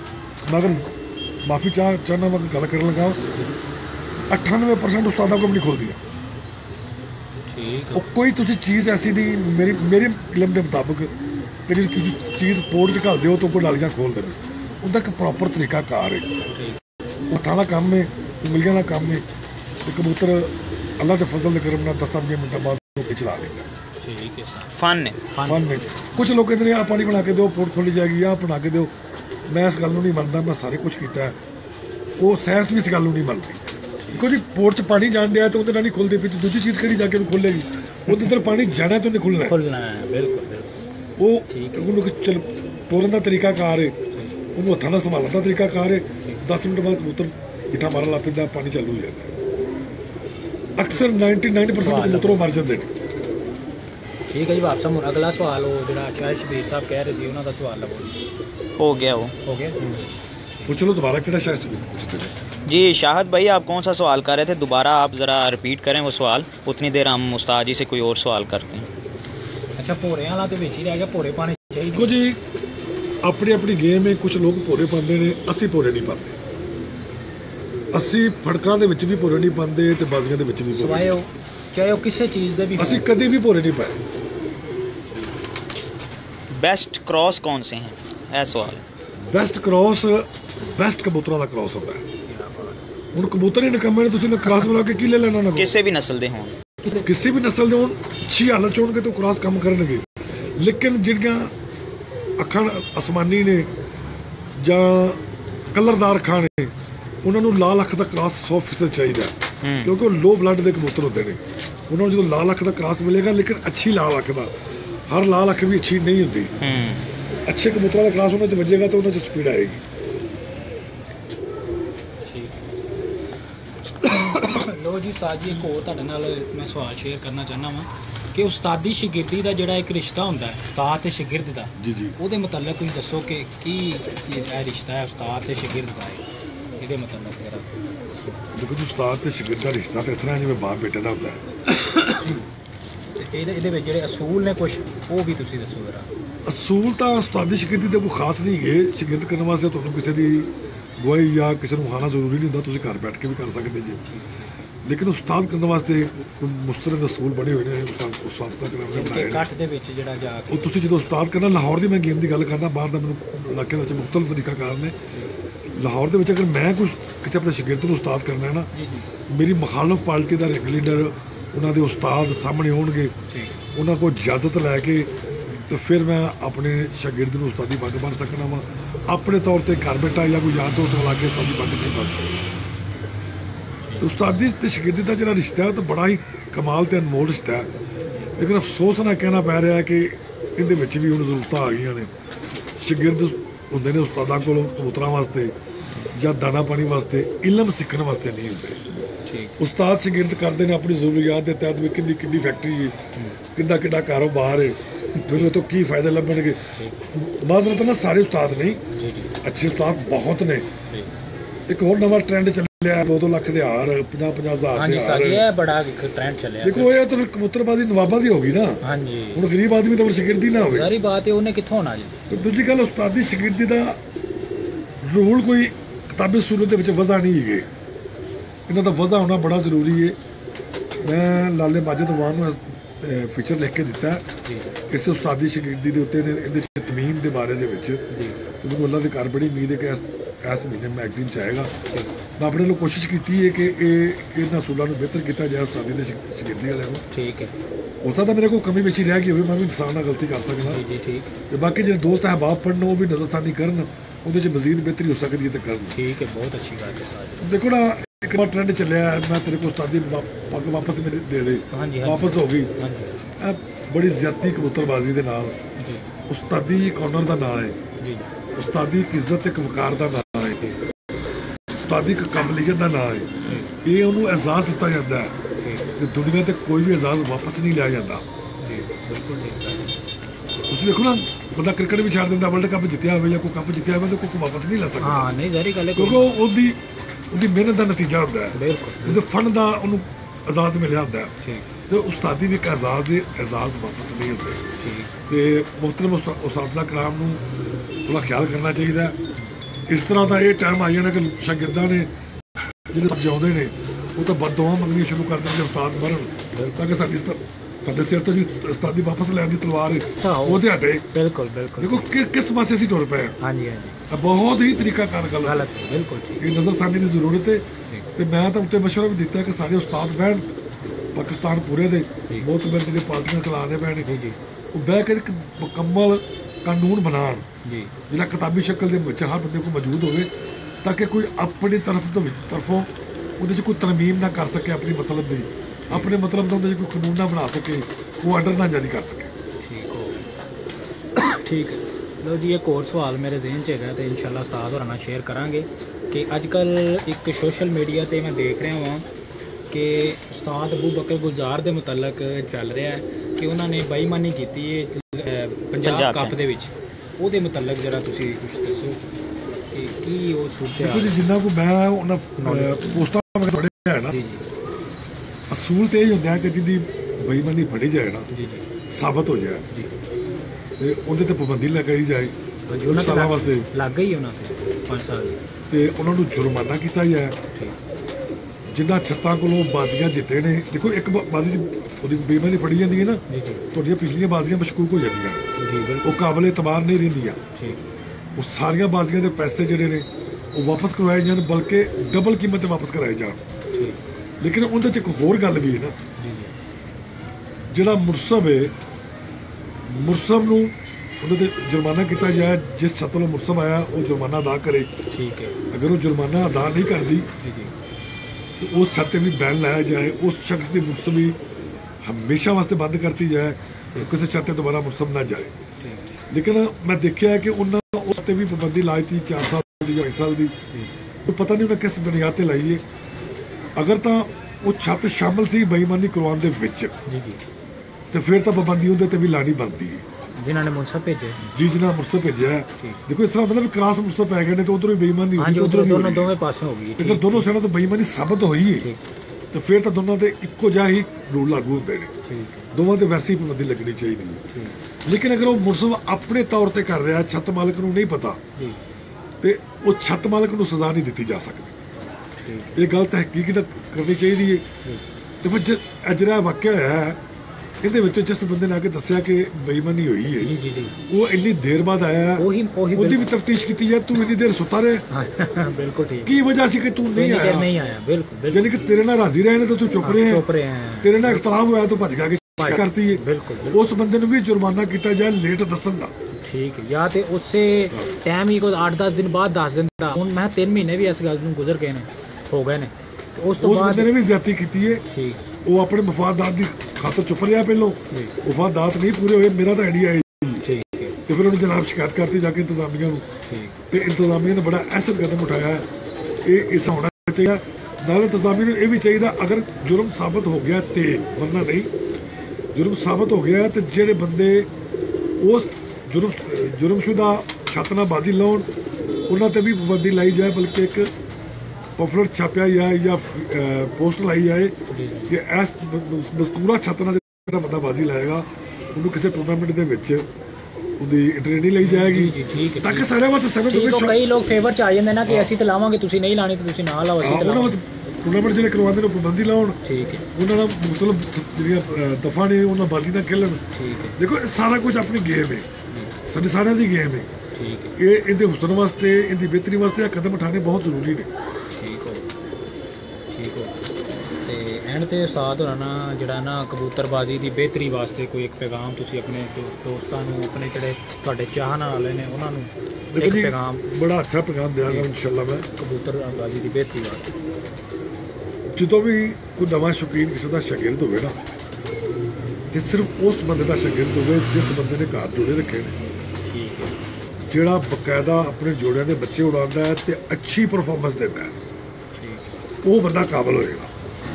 मैं अगर माफ़ी चाहना मैं गल कर लगा 98% उस्तादा को भी नहीं खुलती है। ठीक वो कोई तुसी चीज़ ऐसी नहीं मेरे इलम के मुताबिक कि जी तुसी चीज़ पोर्ट च घल दो तो कोई नालियां खोल देवे, उनका एक प्रॉपर तरीका कार है। हत्थां दा काम है, उंगलियां दा काम है, ते कबूतर अल्लाह के फजल के करम नाल 10-20 मिनट बाद चला लेंगे। ठीक है सर। फन है। फन में कुछ लोग कहते हैं पानी बना के दो पोर्ट खोली जाएगी, आ बना के दो। मैं इस गल नहीं मनता, मैं सारे कुछ किया है, वो साइंस भी इस गल नहीं मनती। देखो जी पोर्ट च पानी जान दिया तो नहीं खुलती, फिर दूसरी चीज़ कहीं जाके खोलेगी, वो इधर पानी जाना तो नहीं खुलना है। बिल्कुल वो चल टोरन का तरीका कार है, उन्होंने हत्थों का संभालने का तरीका कार है। 10 मिनट बाद कबूतर गिट्ठा मारन लग पैंदा, पानी चालू हो जाता है। अक्सर 99% कबूतर मर जाते हैं। ठीक है जी, आप सब अगला सवाल हो जो शायद शबीर साहब कह रहे थे उन्होंने सवाल लगो हो गया वो हो गया। पूछ लो दोबारा किहड़ा शायद पूछते हैं जी। शाहद भाई आप कौन सा सवाल कर रहे थे, दोबारा आप ज़रा रिपीट करें वो सवाल, उतनी देर हम उस्ताद जी से कोई और सवाल करते हैं। अच्छा भोरे वाला तो बिच ही रह गया, भोरे पाने चाहिए। देखो जी अपनी अपनी गेम है, कुछ लोग भोरे पाते हैं, असी भोरे नहीं पाते। असी फड़कों के भी भोरे नहीं पाते तो बाजियां के भी सवाए हो चाहे वो किसी चीज़ के भी असी कभी भी भोरे नहीं पाए। बेस्ट क्रॉस कौन से हैं, है सवाल। बेस्ट क्रॉस बेस्ट कबूतरों का क्रॉस होता है। ਹੁਣ कबूतर ही निकम्मे ने तुसीं क्रॉस बना के की ले लेना ना, किसी भी नस्ल दे हों, किसी भी नस्ल दे होण अच्छी हालत च होणगे तो क्रॉस काम करनगे। लेकिन ਜਿਹੜੀਆਂ ਅੱਖਾਂ ਅਸਮਾਨੀ ਨੇ ਜਾਂ ਕਲਰਦਾਰ ਅੱਖਾਂ ਨੇ ਉਹਨਾਂ ਨੂੰ ਲਾਲ ਅੱਖ ਦਾ ਕ੍ਰਾਸ 100% ਚਾਹੀਦਾ, ਕਿਉਂਕਿ ਉਹ ਲੋ ਬਲੱਡ ਦੇ ਕਬੂਤਰ ਹੁੰਦੇ ਨੇ। ਉਹਨਾਂ ਨੂੰ ਜਦੋਂ ਲਾਲ ਅੱਖ ਦਾ ਕ੍ਰਾਸ ਮਿਲੇਗਾ, ਲੇਕਿਨ ਅੱਛੀ ਲਾਲ ਅੱਖ ਦਾ, ਹਰ ਲਾਲ ਅੱਖ ਵੀ ਅੱਛੀ ਨਹੀਂ ਹੁੰਦੀ। ਅੱਛੇ ਕਬੂਤਰਾਂ ਦਾ ਕ੍ਰਾਸ ਉਹਨਾਂ 'ਚ ਵੱਜੇਗਾ ਤਾਂ ਉਹਨਾਂ 'ਚ ਸਪੀਡ ਆਏਗੀ। ਲੋ ਜੀ ਉਸਤਾਦ ਜੀ, ਇੱਕ ਹੋਰ ਤੁਹਾਡੇ ਨਾਲ ਮੈਂ ਸਵਾਲ ਸ਼ੇਅਰ ਕਰਨਾ ਚਾਹੁੰਦਾ ਵਾਂ ਕਿ ਉਸਤਾਦੀ ਸ਼ਾਗਿਰਦੀ ਦਾ ਜਿਹੜਾ ਇੱਕ ਰਿਸ਼ਤਾ ਹੁੰਦਾ ਹੈ ਉਸਤਾਦ ਤੇ ਸ਼ਾਗਿਰਦ ਦਾ, ਜੀ ਜੀ ਉਹਦੇ ਮੁਤਲਕ ਕੁਝ ਦੱਸੋ ਕਿ ਕੀ ਇਹ ਰਿਸ਼ਤਾ ਹੈ ਉਸਤਾਦ ਤੇ ਸ਼ਾਗਿਰਦ ਦਾ ਹੈ, ਇਹਦੇ ਮੁਤਲਕ ਜ਼ਰਾ ਦੱਸੋ। ਦੇਖੋ ਜੀ ਉਸਤਾਦ ਤੇ ਸ਼ਾਗਿਰਦ ਦਾ ਰਿਸ਼ਤਾ ਤਾਂ ਇਸ ਤਰ੍ਹਾਂ ਜਿਵੇਂ ਬਾਪ ਬੇਟੇ ਦਾ ਹੁੰਦਾ ਹੈ। ਤੇ ਇਹਦੇ ਵਿੱਚ ਜਿਹੜੇ ਅਸੂਲ ਨੇ ਕੁਝ ਉਹ ਵੀ ਤੁਸੀਂ ਦੱਸੋ ਜ਼ਰਾ। ਅਸੂਲ ਤਾਂ ਉਸਤਾਦੀ ਸ਼ਾਗਿਰਦੀ ਦੇ ਕੋਈ ਖਾਸ ਨਹੀਂ ਹੈਗੇ। ਸ਼ਾਗਿਰਦ ਕਰਨ ਵਾਸਤੇ ਤੁਹਾਨੂੰ ਕਿਸੇ ਦੀ ਗਵਾਹੀ ਜਾਂ ਕਿਸੇ ਨੂੰ ਖਾਣਾ ਜ਼ਰੂਰੀ ਨਹੀਂ ਹੁੰਦਾ, ਤੁਸੀਂ ਘਰ ਬੈਠ ਕੇ ਵੀ ਕਰ ਸਕਦੇ ਜੀ। ਲੇਕਿਨ ਉਸਤਾਦ ਕਰਨ ਵਾਸਤੇ ਮੁਸਤਰਦ ਅਸੂਲ ਬਣੇ ਹੋਏ ਨੇ, ਉਸਤਾਦ ਤੱਕ ਬਣਾਏ ਇਕੱਠ ਦੇ ਵਿੱਚ ਜਿਹੜਾ ਜਾ ਕੇ ਉਹ ਤੁਸੀਂ ਜਦੋਂ ਉਸਤਾਦ ਕਰਨਾ, ਲਾਹੌਰ ਦੀ ਮੈਂ ਗੇਮ ਦੀ ਗੱਲ ਕਰਨਾ, ਬਾਹਰ ਦਾ ਮੈਨੂੰ ਇਲਾਕੇ ਵਿੱਚ ਮੁਖਤਲਿਫ ਤਰੀਕਾਕਾਰ ਨੇ। ਲਾਹੌਰ ਦੇ ਵਿੱਚ ਅਗਰ ਮੈਂ ਕੁਝ ਕਿਸੇ ਆਪਣੇ ਸ਼ਾਗਿਰਦ ਨੂੰ ਉਸਤਾਦ ਕਰਨਾ ਹੈ ਨਾ, ਮੇਰੀ ਮੁਖਾਲਫ ਪਾਰਟੀ ਦਾ ਰਿੰਗ ਲੀਡਰ, ਉਹਨਾਂ ਦੇ ਉਸਤਾਦ ਸਾਹਮਣੇ ਹੋਣਗੇ, ਉਹਨਾਂ ਕੋਲ ਇਜਾਜ਼ਤ ਲੈ ਕੇ ਤੇ ਫਿਰ ਮੈਂ ਆਪਣੇ ਸ਼ਾਗਿਰਦ ਨੂੰ ਉਸਤਾਦੀ ਪੱਗ ਬੰਨ੍ਹ ਸਕਣਾ ਵਾ। ਆਪਣੇ ਤੌਰ ਤੇ ਘਰ ਬੈਠਾ ਜਾਂ ਕੋਈ ਯਾਰ ਦੋਸਤ ਲਾ ਕੇ ਉਸਤਾਦੀ ਪੱਗ ਨਹੀਂ ਬੰਨ੍ਹ ਸਕਦਾ। ਉਸਤਾਦੀ ਤੇ ਸ਼ਾਗਿਰਦੀ ਦਾ ਜਿਹੜਾ ਰਿਸ਼ਤਾ ਹੈ ਉਹ ਤਾਂ ਬੜਾ ਹੀ ਕਮਾਲ ਤੇ ਅਨਮੋਲ ਰਿਸ਼ਤਾ ਹੈ। ਲੇਕਿਨ ਅਫਸੋਸ ਨਾਲ ਕਹਿਣਾ ਪੈ ਰਿਹਾ ਕਿ ਇਹਦੇ ਵਿੱਚ ਵੀ ਹੁਣ ਜ਼ਰੂਰਤਾਂ ਆ ਗਈਆਂ ਨੇ। ਸ਼ਾਗਿਰਦ ਹੁੰਦੇ ਨੇ ਉਸਤਾਦਾਂ ਕੋਲ ਕਬੂਤਰਾਂ ਵਾਸਤੇ ਜਾਂ ਦਾਣਾ ਪਾਣੀ ਵਾਸਤੇ, ਇਲਮ ਸਿੱਖਣ ਵਾਸਤੇ ਨਹੀਂ ਹੁੰਦੇ। ਉਸਤਾਦ ਸ਼ਾਗਿਰਦ ਕਰਦੇ ਨੇ ਆਪਣੀ ਜ਼ਰੂਰੀਆਤ ਦੇ ਤਹਿਤ ਵੀ ਕਿੰਨੀ ਕਿੰਨੀ ਫੈਕਟਰੀ ਹੈ, ਕਿੱਦਾਂ ਕਾਰੋਬਾਰ ਹੈ, ਫਿਰ ਉਹ ਤੋਂ ਕੀ ਫਾਇਦੇ ਲੱਭਣਗੇ। ਮਾਜ਼ਰਤ ਨਾਲ ਸਾਰੇ ਉਸਤਾਦ ਨਹੀਂ, ਅੱਛੇ ਉਸਤਾਦ ਬਹੁਤ ਨੇ। ਇੱਕ ਹੋਰ ਨਵਾਂ ਟ੍ਰੈਂਡ ਚੱਲਿਆ 2-2 ਲੱਖ ਦੇ ਹਾਰ, 50-50 ਹਜ਼ਾਰ ਦੇ ਹਾਰ, ਇਹ ਬੜਾ ਟ੍ਰੈਂਡ ਚੱਲਿਆ। ਦੇਖੋ ਇਹ ਤਾਂ ਫਿਰ ਕਬੂਤਰਬਾਜ਼ੀ ਨਵਾਬਾਂ ਦੀ ਹੋ ਗਈ ਨਾ। ਹਾਂਜੀ, ਹੁਣ ਗਰੀਬ ਆਦਮੀ ਤਾਂ ਫਿਰ ਸ਼ਾਗਿਰਦੀ ਨਾ ਹੋਵੇ। ਸਾਰੀ ਬਾਤ ਹੈ ਉਹਨੇ ਕਿੱਥੋਂ ਆਉਣਾ ਜੀ। ਦੂਜੀ ਗੱਲ ਉਸਤਾਦੀ ਸ਼ਾਗਿਰਦੀ ਦਾ ਰੂਲ ਕੋਈ ਕਿਤਾਬੀ ਸੂਰਤ ਦੇ ਵਿੱਚ ਵਜ਼ਾ ਨਹੀਂ ਹੈਗੇ, ਇਹਨਾਂ ਦਾ ਵਜ਼ਾ ਹੋਣਾ ਬੜਾ ਜ਼ਰੂਰੀ ਹੈ। ਮੈਂ ਲਾਲੇ ਮਾਜਿਦ ਵਾਨ ਨੂੰ ਫੀਚਰ ਲਿਖ ਕੇ ਦਿੱਤਾ ਇਸੇ ਉਸਤਾਦੀ ਸ਼ਾਗਿਰਦੀ ਦੇ ਉੱਤੇ, ਇਹਦੇ ਤਮੀਮ ਦੇ ਬਾਰੇ ਦੇ ਵਿੱਚ। ਮੈਨੂੰ ਅੱਲਾ ਦੇ ਘਰ ਬੜੀ ਉਮੀਦ ਹੈ ਕਿ ਇਸ ਮਹੀਨੇ ਮੈਗਜ਼ੀਨ 'ਚ ਆਏਗਾ। ਮੈਂ ਆਪਣੇ ਵੱਲੋਂ ਕੋਸ਼ਿਸ਼ ਕੀਤੀ ਹੈ ਕਿ ਇਹਨਾਂ ਅਸੂਲਾਂ ਨੂੰ ਬਿਹਤਰ ਕੀਤਾ ਜਾਏ ਉਸਤਾਦੀ ਦੇ ਸ਼ਾਗਿਰਦੀ ਵਾਲਿਆਂ ਨੂੰ। ਠੀਕ ਹੈ, ਹੋ ਸਕਦਾ ਮੇਰੇ ਕੋਲ ਕਮੀ ਪੇਸ਼ੀ ਰਹਿ ਗਈ ਹੋਵੇ, ਮੈਂ ਵੀ ਇਨਸਾਨ ਨਾਲ ਗਲਤੀ ਕਰ ਸਕਦਾ ਜੀ ਠੀਕ। ਤੇ ਬਾਕੀ ਜਿਹੜੇ ਦੋਸਤ ਅਹਿਬਾਬ ਪੜ੍ਹਨ ਉਹ ਵੀ ਨਜ਼ਰਸਾਨੀ ਕਰਨ, ਉਹਦੇ 'ਚ ਮਜ਼ੀਦ ਬਿਹਤਰੀ ਹੋ ਸਕਦੀ ਹੈ ਤੇ ਕਰਨ। ਠੀਕ ਹੈ, ਬਹੁਤ ਅੱਛੀ ਗੱਲ ਹੈ ਸਾਜ। ਦੇਖੋ ਨਾ ਇੱਕ ਵਾਰ ਟ੍ਰੈਂਡ ਚੱਲਿਆ, ਮੈਂ ਤੇਰੇ ਕੋਲ ਉਸਤਾਦੀ ਪੱਗ ਵਾਪਸ ਮੇਰੇ ਦੇ ਦੇ, ਵਾਪਸ ਹੋ ਗਈ। ਇਹ ਬੜੀ ਜ਼ਿਆਦਤੀ ਕਬੂਤਰਬਾਜ਼ੀ ਦੇ ਨਾਲ। ਉਸਤਾਦੀ ਇੱਕ ਆਨਰ ਦਾ ਨਾਂ ਹੈ, ਉਸਤਾਦੀ ਇੱਕ ਇੱਜ਼ਤ ਇੱਕ ਵਕਾਰ ਦਾ ਨਾਂ ਹੈ, ਉਸਤਾਦੀ ਇੱਕ ਕਾਬਲੀਅਤ ਦਾ ਨਾਂ ਹੈ। ਇਹ ਉਹਨੂੰ ਅਹਿਸਾਸ ਦਿੱਤਾ ਜਾਂਦਾ ਹੈ ਕਿ ਦੁਨੀਆ ਤੇ ਕੋਈ ਵੀ ਅਹਿਸਾਸ ਵਾਪਸ ਨਹੀਂ ਲਿਆ ਜਾਂਦਾ। ਤੁਸੀਂ ਵੇਖੋ ਨਾ, ਬੰਦਾ ਕ੍ਰਿਕਟ ਵੀ ਛੱਡ ਦਿੰਦਾ, ਵਰਲਡ ਕੱਪ ਜਿੱਤਿਆ ਹੋਵੇ ਜਾਂ ਕੋਈ ਕੱਪ ਜਿੱਤਿਆ ਹੋਵੇ ਤਾਂ ਕੋਈ ਵਾਪਸ ਨਹੀਂ ਲੈ ਸਕਦਾ। ਹਾਂ ਨਹੀਂ, ਜ਼ਾਹਰੀ ਗੱਲ ਹੈ, ਕਿਉਂਕਿ ਉਹਦੀ ਮਿਹਨਤ ਦਾ ਨਤੀਜਾ ਹੁੰਦਾ ਹੈ, ਉਹਦੇ ਫਨ ਦਾ ਉਹਨੂੰ ਅਜ਼ਾਜ਼ ਮਿਲਿਆ ਹੁੰਦਾ ਹੈ। ਤੇ ਉਸਤਾਦੀ ਵੀ ਇੱਕ ਅਜ਼ਾਜ਼ ਹੈ, ਅਜ਼ਾਜ਼ ਵਾਪਸ ਨਹੀਂ ਹੁੰਦੇ। ਤੇ ਮੁਹਤਰਮ ਉਸਤਾਜ਼ਾ ਕਰਾਮ ਨੂੰ ਥੋੜ੍ਹਾ ਖਿਆਲ ਕਰਨਾ ਚਾਹੀਦਾ। ਇਸ ਤਰ੍ਹਾਂ ਦਾ ਇਹ ਟਾਈਮ ਆ ਜਾਣਾ ਕਿ ਸ਼ਾਗਿਰਦਾਂ ਨੇ ਜਿਹੜੇ ਜਿਉਂਦੇ ਨੇ ਉਹ ਤਾਂ ਬਦਦੁਆਵਾਂ ਮੰਗਣੀਆਂ ਸ਼ੁਰੂ ਕਰ ਦੇਣਗੇ ਉਸਤਾਦ ਮਰਨ, ਤਾਂ ਕਿ ਸਾਡੇ ਸਿਰ ਤੋਂ ਜੀ ਉਸਤਾਦੀ ਵਾਪਸ ਲੈਣ ਦੀ ਤਲਵਾਰ ਹੈ ਉਹ ਤੇ ਹਟੇ। ਬਿਲਕੁਲ ਬਿਲਕੁਲ। ਦੇਖੋ ਕਿਸ ਪਾਸੇ ਅਸੀਂ ਤੁਰ ਪਏ। ਹਾਂਜੀ ਹਾਂਜੀ, ਤਾਂ ਬਹੁਤ ਹੀ ਤਰੀਕਾਕਾਰ ਗੱਲ ਗਲਤ ਹੈ, ਬਿਲਕੁਲ ਠੀਕ। ਇਹ ਨਜ਼ਰਸਾਨੀ ਦੀ ਜ਼ਰੂਰਤ ਹੈ ਤੇ ਮੈਂ ਤਾਂ ਉੱਤੇ ਮਸ਼ਵਰਾ ਵੀ ਦਿੱਤਾ ਕਿ ਸਾਰੇ ਉਸਤਾਦ ਬਹਿਣ ਪਾਕਿਸਤਾਨ ਪੂਰੇ ਦੇ ਬਹੁਤ ਮੇਰੇ ਜਿਹੜੇ ਪਾਰਟੀਆਂ ਚਲਾਉਂਦੇ ਪਏ ਨੇ ਜੀ ਉਹ ਬਹਿ ਕੇ ਇੱਕ ਮੁਕੰਮਲ ਕਾਨੂੰਨ ਬਣਾਉਣ ਜੀ, ਜਿਹੜਾ ਕਿਤਾਬੀ ਸ਼ਕਲ ਦੇ ਵਿੱਚ ਹਰ ਬੰਦੇ ਕੋਲ ਮੌਜੂਦ ਹੋਵੇ, ਤਾਂ ਕਿ ਕੋਈ ਆਪਣੀ ਤਰਫੋਂ ਉਹਦੇ 'ਚ ਕੋਈ ਤਰਮੀਮ ਨਾ ਕਰ ਸਕੇ ਆਪਣੀ ਮਤਲਬ ਦੀ, ਆਪਣੇ ਮਤਲਬ ਦਾ ਉਹਦੇ 'ਚ ਕੋਈ ਕਾਨੂੰਨ ਨਾ ਬਣਾ ਸਕੇ, ਉਹ ਆਰਡਰ ਨਾ ਜਾਰੀ ਕਰ ਸਕੇ। ਠੀਕ ਹੋ ਠੀਕ ਹੈ। ਲਓ ਜੀ, ਇੱਕ ਹੋਰ ਸਵਾਲ ਮੇਰੇ ਜ਼ਿਹਨ 'ਚ ਹੈਗਾ ਤੇ ਇਨਸ਼ਾਅੱਲਾ ਉਸਤਾਦ ਹੋਰਾਂ ਨਾਲ ਸ਼ੇਅਰ ਕਰਾਂਗੇ ਕਿ ਅੱਜ ਕੱਲ੍ਹ ਇੱਕ ਸੋਸ਼ਲ ਮੀਡੀਆ ਤੇ ਮੈਂ ਦੇਖ ਰਿਹਾ ਹਾਂ ਕਿ ਉਸਤਾਦ ਅਬੂ ਬਕਰ ਗੁਲਜ਼ਾਰ ਦੇ ਮੁਤਲਕ ਚੱਲ ਰਿਹਾ ਹੈ ਕਿ ਉਹਨਾਂ ਨੇ ਬੇਈਮਾਨੀ ਕੀਤੀ ਹੈ ਪੰਜਾਬ ਕੱਪ ਦੇ ਵਿੱਚ, ਉਹਦੇ ਮੁਤਲਕ ਜਰਾ ਤੁਸੀਂ ਕੁਝ ਦੱਸੋ ਕਿ ਕੀ ਉਹ ਸੂਰਤ ਦੇਖੋ ਜੀ, ਜਿੰਨਾ ਕੋ ਮੈਂ ਉਹਨਾਂ ਪੋਸਟਾਂ ਪੜ੍ਹਿਆ ਹੈ ਨਾ, ਜੀ ਅਸੂਲ ਤੇ ਇਹ ਹੁੰਦਾ ਕਿ ਜਿਹਦੀ ਬੇਈਮਾਨੀ ਫੜੀ ਜਾਏ ਨਾ, ਜੀ ਜੀ ਸਾਬਤ ਹੋ ਜਾਏ ਜੀ, ਤੇ ਉਹਦੇ ਤੇ ਪਾਬੰਦੀ ਲਗਾਈ ਜਾਏ ਹਾਂਜੀ, ਕੁਝ ਸਾਲਾਂ ਵਾਸਤੇ, ਲੱਗ ਗਈ ਉਹਨਾਂ ਤੇ 5 ਸਾਲ ਦੀ, ਤੇ ਉਹਨਾਂ ਨੂੰ ਜੁਰਮਾਨਾ ਕੀਤਾ ਜਾਏ। ਜਿੰਨਾ ਛੱਤਾਂ ਕੋਲੋਂ ਬਾਜ਼ੀਆਂ ਜਿੱਤੇ ਨੇ, ਦੇਖੋ ਇੱਕ ਬਾਜ਼ੀ 'ਚ ਉਹਦੀ ਬੇਈਮਾਨੀ ਫੜੀ ਜਾਂਦੀ ਹੈ ਨਾ, ਜੀ ਜੀ ਤੁਹਾਡੀਆਂ ਪਿਛਲੀਆਂ ਬਾਜ਼ੀਆਂ ਮਸ਼ਕੂਕ ਹੋ ਜਾਂਦੀਆਂ, ਜੀ ਬਿਲਕੁਲ ਉਹ ਕਾਬਲੇ ਇਤਬਾਰ ਨਹੀਂ ਰਹਿੰਦੀਆਂ। ਠੀਕ ਉਹ ਸਾਰੀਆਂ ਬਾਜ਼ੀਆਂ ਦੇ ਪੈਸੇ ਜਿਹੜੇ ਨੇ ਉਹ ਵਾਪਸ ਕਰਵਾਏ ਜਾਣ, ਬਲਕਿ ਡਬਲ ਕੀਮਤ ਤੇ ਵਾਪਸ ਕਰਾਏ ਜਾਣ। ਠੀਕ ਲੇਕਿਨ ਉਹਦੇ 'ਚ ਇੱਕ ਹੋਰ ਗੱਲ ਵੀ ਹੈ ਨਾ, ਜੀ ਜੀ ਜਿਹੜਾ ਮੁਰਸਬ ਹੈ, ਮੁਰਸਬ ਨੂੰ ਉਹਦੇ ਤੇ ਜੁਰਮਾਨਾ ਕੀਤਾ ਜਾਏ। ਜਿਸ ਛੱਤ ਨੂੰ ਮੁਰਸਬ ਆਇਆ ਉਹ ਜੁਰਮਾਨਾ ਅਦਾ ਕਰੇ। ਠੀਕ ਹੈ ਅਗਰ ਉਹ ਜੁਰਮਾਨਾ ਅਦਾ ਨਹੀਂ ਕਰਦੀ ਜੀ ਜੀ ਤਾਂ ਉਸ ਛੱਤ ਤੇ ਵੀ ਬੈਨ ਲਾਇਆ ਜਾਏ, ਉਸ ਸ਼ਖਸ ਦੀ ਮੁਰਸਬੀ ਹਮੇਸ਼ਾ ਵਾਸਤੇ ਬੰਦ ਕਰਤੀ ਜਾਏ, ਕਿਸੇ ਛੱਤ ਤੇ ਦੁਬਾਰਾ ਮੁਰਸਬ ਨਾ ਜਾਏ। ਲੇਕਿਨ ਮੈਂ ਦੇਖਿਆ ਕਿ ਉਹਨਾਂ ਉਸ ਤੇ ਵੀ ਪਾਬੰਦੀ ਲਾਈ ਤੀ 4 ਸਾਲ ਦੀ ਜਾਂ 5 ਸਾਲ ਦੀ, ਪਤਾ ਨਹੀਂ ਉਹਨਾਂ ਕਿਸ ਬੁਨਿਆਦ ਤੇ ਲਾਈ ਹੈ। ਅਗਰ ਤਾਂ ਉਹ ਛੱਤ ਸ਼ਾਮਲ ਸੀ ਬੇਈਮਾਨੀ ਕਰਵਾਉਣ ਦੇ ਵਿੱਚ, ਜੀ ਜੀ, ਤੇ ਫਿਰ ਤਾਂ ਪਾਬੰਦੀ ਉਹਦੇ ਤੇ ਵੀ ਲਾਣੀ ਬਣਦੀ ਹੈ। ਜਿਨ੍ਹਾਂ ਨੇ ਮੁਨਸਬ ਭੇਜੇ ਜੀ ਜਿਹਨਾਂ ਮੁਰਸਬ ਭੇਜਿਆ ਹੈ, ਦੇਖੋ ਇਸ ਤਰ੍ਹਾਂ ਮਤਲਬ ਕ੍ਰਾਸ ਮੁਰਸਬ ਪੈ ਗਏ ਨੇ, ਤੇ ਉਧਰੋਂ ਵੀ ਬੇਈਮਾਨੀ ਹੋਈ, ਉਧਰੋਂ ਵੀ ਦੋਵੇਂ ਪਾਸੇ ਹੋ ਗਈ। ਅਗਰ ਦੋਨੋਂ ਸੈਨਾਂ ਤੋਂ ਬੇਈਮਾਨੀ ਸਾਬਤ ਹੋਈ ਹੈ ਤੇ ਫਿਰ ਤਾਂ ਦੋਨਾਂ ਦੇ ਇੱਕੋ ਜਿਹਾ ਹੀ ਰੂਲ ਲਾਗੂ ਹੁੰਦੇ ਨੇ, ਦੋਵਾਂ ਤੇ ਵੈਸੇ ਹੀ ਪਾਬੰਦੀ ਲੱਗਣੀ ਚਾਹੀਦੀ ਹੈ। ਲੇਕਿਨ ਅਗਰ ਉਹ ਮੁਰਸਬ ਆਪਣੇ ਤੌਰ ਤੇ ਕਰ ਰਿਹਾ, ਛੱਤ ਮਾਲਕ ਨੂੰ ਨਹੀਂ ਪਤਾ, ਤੇ ਉਹ ਛੱਤ ਮਾਲਕ ਨੂੰ ਸਜ਼ਾ ਨਹੀਂ ਦਿੱਤੀ ਜਾ ਸਕਦੀ। ਇਹ ਗੱਲ ਤਹਿਕੀਕ ਨਾਲ ਕਰਨੀ ਚਾਹੀਦੀ ਹੈ। ਤੇ ਫਿਰ ਜਿਹੜਾ ਵਾਕਿਆ ਹੋਇਆ ਇਹਦੇ ਵਿੱਚ ਜਿਸ ਬੰਦੇ ਨੇ ਆ ਕੇ ਦੱਸਿਆ ਕਿ ਬੇਈਮਾਨੀ ਹੋਈ ਹੈ, ਜੀ ਜੀ ਜੀ, ਉਹ ਇੰਨੀ ਦੇਰ ਬਾਅਦ ਆਇਆ, ਉਹਦੀ ਵੀ ਤਫਤੀਸ਼ ਕੀਤੀ ਜਾਏ। ਤੂੰ ਇੰਨੀ ਦੇਰ ਸੁੱਤਾ ਰਿਹਾ, ਬਿਲਕੁਲ ਠੀਕ, ਕੀ ਵਜ੍ਹਾ ਸੀ ਕਿ ਤੂੰ ਨਹੀਂ ਆਇਆ? ਬਿਲਕੁਲ, ਯਾਨੀ ਕਿ ਤੇਰੇ ਨਾਲ ਰਾਜ਼ੀ ਰਹੇ ਨੇ ਤਾਂ ਤੂੰ ਚੁੱਪ ਰਿਹਾ, ਤੇਰੇ ਨਾਲ ਇਖਤਲਾਫ ਹੋਇਆ ਤੂੰ ਭੱਜ ਗਿਆ ਕਿ ਕਰਤੀ ਹੈ। ਬਿਲਕੁਲ, ਉਸ ਬੰਦੇ ਨੂੰ ਵੀ ਜੁਰਮਾਨਾ ਕੀਤਾ ਜਾਏ ਲੇਟ ਦੱਸਣ ਦਾ। ਠੀਕ, ਜਾਂ ਤੇ ਉਸੇ ਟਾਈਮ ਹੀ ਕੋਈ 8-10 ਦਿਨ ਬਾਅਦ ਦੱਸ ਦਿੰਦਾ। ਹੁਣ ਮੈਂ 3 ਮਹੀਨੇ ਵੀ ਇਸ ਗੱਲ ਨੂੰ ਗੁਜ਼ਰ ਗਏ ਨੇ, ਹੋ ਗਏ ਨੇ, ਉਸ ਤੋਂ ਬਾਅਦ ਬੰਦੇ ਨੇ ਵੀ ਜ਼ਿਆਦਤੀ ਕੀਤੀ ਹੈ। ਠੀਕ, ਉਹ ਆਪਣੇ ਮਫਾਦਾਤ ਦੀ ਖਾਤਰ ਚੁੱਪ ਰਿਹਾ, ਪਹਿਲੋਂ ਮਫਾਦਾਤ ਨਹੀਂ ਪੂਰੇ ਹੋਏ, ਮੇਰਾ ਤਾਂ ਆਈਡੀਆ ਹੈ। ਠੀਕ ਹੈ, ਤੇ ਫਿਰ ਉਹਨੇ ਜਨਾਬ ਸ਼ਿਕਾਇਤ ਕਰਤੀ ਜਾ ਕੇ ਇੰਤਜ਼ਾਮੀਆਂ ਨੂੰ, ਤੇ ਇੰਤਜ਼ਾਮੀਆਂ ਨੇ ਬੜਾ ਅਹਿਮ ਕਦਮ ਉਠਾਇਆ। ਇਹ ਇਸ ਹੋਣਾ ਚਾਹੀਦਾ। ਨਾਲ ਇੰਤਜ਼ਾਮੀਆਂ ਨੂੰ ਇਹ ਵੀ ਚਾਹੀਦਾ, ਅਗਰ ਜੁਰਮ ਸਾਬਤ ਹੋ ਗਿਆ ਤੇ, ਵਰਨਾ ਨਹੀਂ, ਜੁਰਮ ਸਾਬਤ ਹੋ ਗਿਆ ਤੇ ਜਿਹੜੇ ਬੰਦੇ ਉਸ ਜੁਰਮਸ਼ੁਦਾ ਛੱਤ ਨਾਲ ਬਾਜ਼ੀ ਲਾਉਣ, ਉਹਨਾਂ ਤੇ ਵੀ ਪਾਬੰਦੀ ਲਾਈ ਜਾਏ, ਬਲਕਿ ਇੱਕ ਪੰਫਲੇਟ ਛਾਪਿਆ ਜਾਏ ਜਾਂ ਪੋਸਟ ਲਾਈ ਜਾਏ ਕਿ ਇਸ ਮਜ਼ਕੂਰਾ ਛੱਤ ਨਾਲ ਜਿਹੜਾ ਬੰਦਾ ਬਾਜ਼ੀ ਲਾਏਗਾ ਉਹਨੂੰ ਕਿਸੇ ਟੂਰਨਾਮੈਂਟ ਦੇ ਵਿੱਚ ਉਹਦੀ ਐਂਟਰੀ ਨਹੀਂ ਲਈ ਜਾਏਗੀ, ਤਾਂ ਕਿ ਸਾਰੇ ਵਾਸਤੇ ਸਮਝ ਹੋਵੇ। ਕਈ ਲੋਕ ਫੇਵਰ ਚ ਆ ਜਾਂਦੇ ਨਾ ਕਿ ਅਸੀਂ ਤਾਂ ਲਾਵਾਂਗੇ, ਤੁਸੀਂ ਨਹੀਂ ਲਾਣੀ ਤਾਂ ਤੁਸੀਂ ਨਾ ਲਾਓ, ਅਸੀਂ ਤਾਂ ਲਾਵਾਂਗੇ। ਟੂਰਨਾਮੈਂਟ ਜਿਹੜੇ ਕਰਵਾਉਂਦੇ ਨੇ ਪਾਬੰਦੀ ਲਾਉਣ, ਠੀਕ ਹੈ, ਉਹਨਾਂ ਦਾ ਮਤਲਬ ਜਿਹੜੀਆਂ ਦਫਾ ਨੇ ਉਹਨਾਂ ਬਾਜ਼ੀ ਨਾ ਖੇਲਣ। ਠੀਕ ਹੈ, ਦੇਖੋ ਇਹ ਸਾਰਾ ਕੁਝ ਆਪਣੀ ਗੇਮ ਹੈ, ਸਾਡੀ ਸਾਰਿਆਂ ਦੀ ਗੇਮ ਹੈ। ਠੀਕ ਹੈ, ਇਹ ਇਹਦੇ ਹੁਸਨ ਵਾਸਤੇ, ਇਹਦੀ ਬਿਹਤਰੀ ਵਾਸਤੇ ਇਹ ਕਦਮ ਉਠਾਉਣੇ ਬਹੁਤ ਜ਼ਰੂਰੀ ਨੇ। ਠੀਕ ਹੋ, ਠੀਕ ਹੋ। ਤੇ ਐਂਡ ਤੇ ਉਸਤਾਦ ਹੋਣਾ ਨਾ ਜਿਹੜਾ ਨਾ ਕਬੂਤਰਬਾਜ਼ੀ ਦੀ ਬਿਹਤਰੀ ਵਾਸਤੇ ਕੋਈ ਇੱਕ ਪੈਗਾਮ ਤੁਸੀਂ ਆਪਣੇ ਦੋਸਤਾਂ ਨੂੰ, ਆਪਣੇ ਜਿਹੜੇ ਤੁਹਾਡੇ ਚਾਹਣ ਵਾਲੇ ਨੇ ਉਹਨਾਂ ਨੂੰ ਇੱਕ ਪੈਗਾਮ, ਬੜਾ ਅੱਛਾ ਪੈਗਾਮ ਦਿਆਂਗਾ ਇਨਸ਼ਾਅੱਲਾ ਮੈਂ ਕਬੂਤਰਬਾਜ਼ੀ ਦੀ ਬਿਹਤਰੀ ਵਾਸਤੇ। ਜਦੋਂ ਵੀ ਕੋਈ ਨਵਾਂ ਸ਼ੌਕੀਨ ਕਿਸੇ ਦਾ ਸ਼ਾਗਿਰਦ ਹੋਵੇ ਨਾ, ਤੇ ਸਿਰਫ ਉਸ ਬੰਦੇ ਦਾ ਸ਼ਾਗਿਰਦ ਹੋਵੇ ਜਿਸ ਬੰਦੇ ਨੇ ਘਰ ਜੋੜੇ ਰੱਖੇ ਨੇ, ਠੀਕ ਹੈ, ਜਿਹੜਾ ਬਕਾਇਦਾ ਆਪਣੇ ਜੋੜਿਆਂ ਦੇ ਬੱਚੇ ਉਡਾਉਂਦਾ ਹੈ ਤੇ ਅੱਛੀ ਪਰਫਾਰਮੈਂਸ ਦਿੰਦਾ ਹੈ, ਉਹ ਬੰਦਾ ਕਾਬਲ ਹੋਏਗਾ।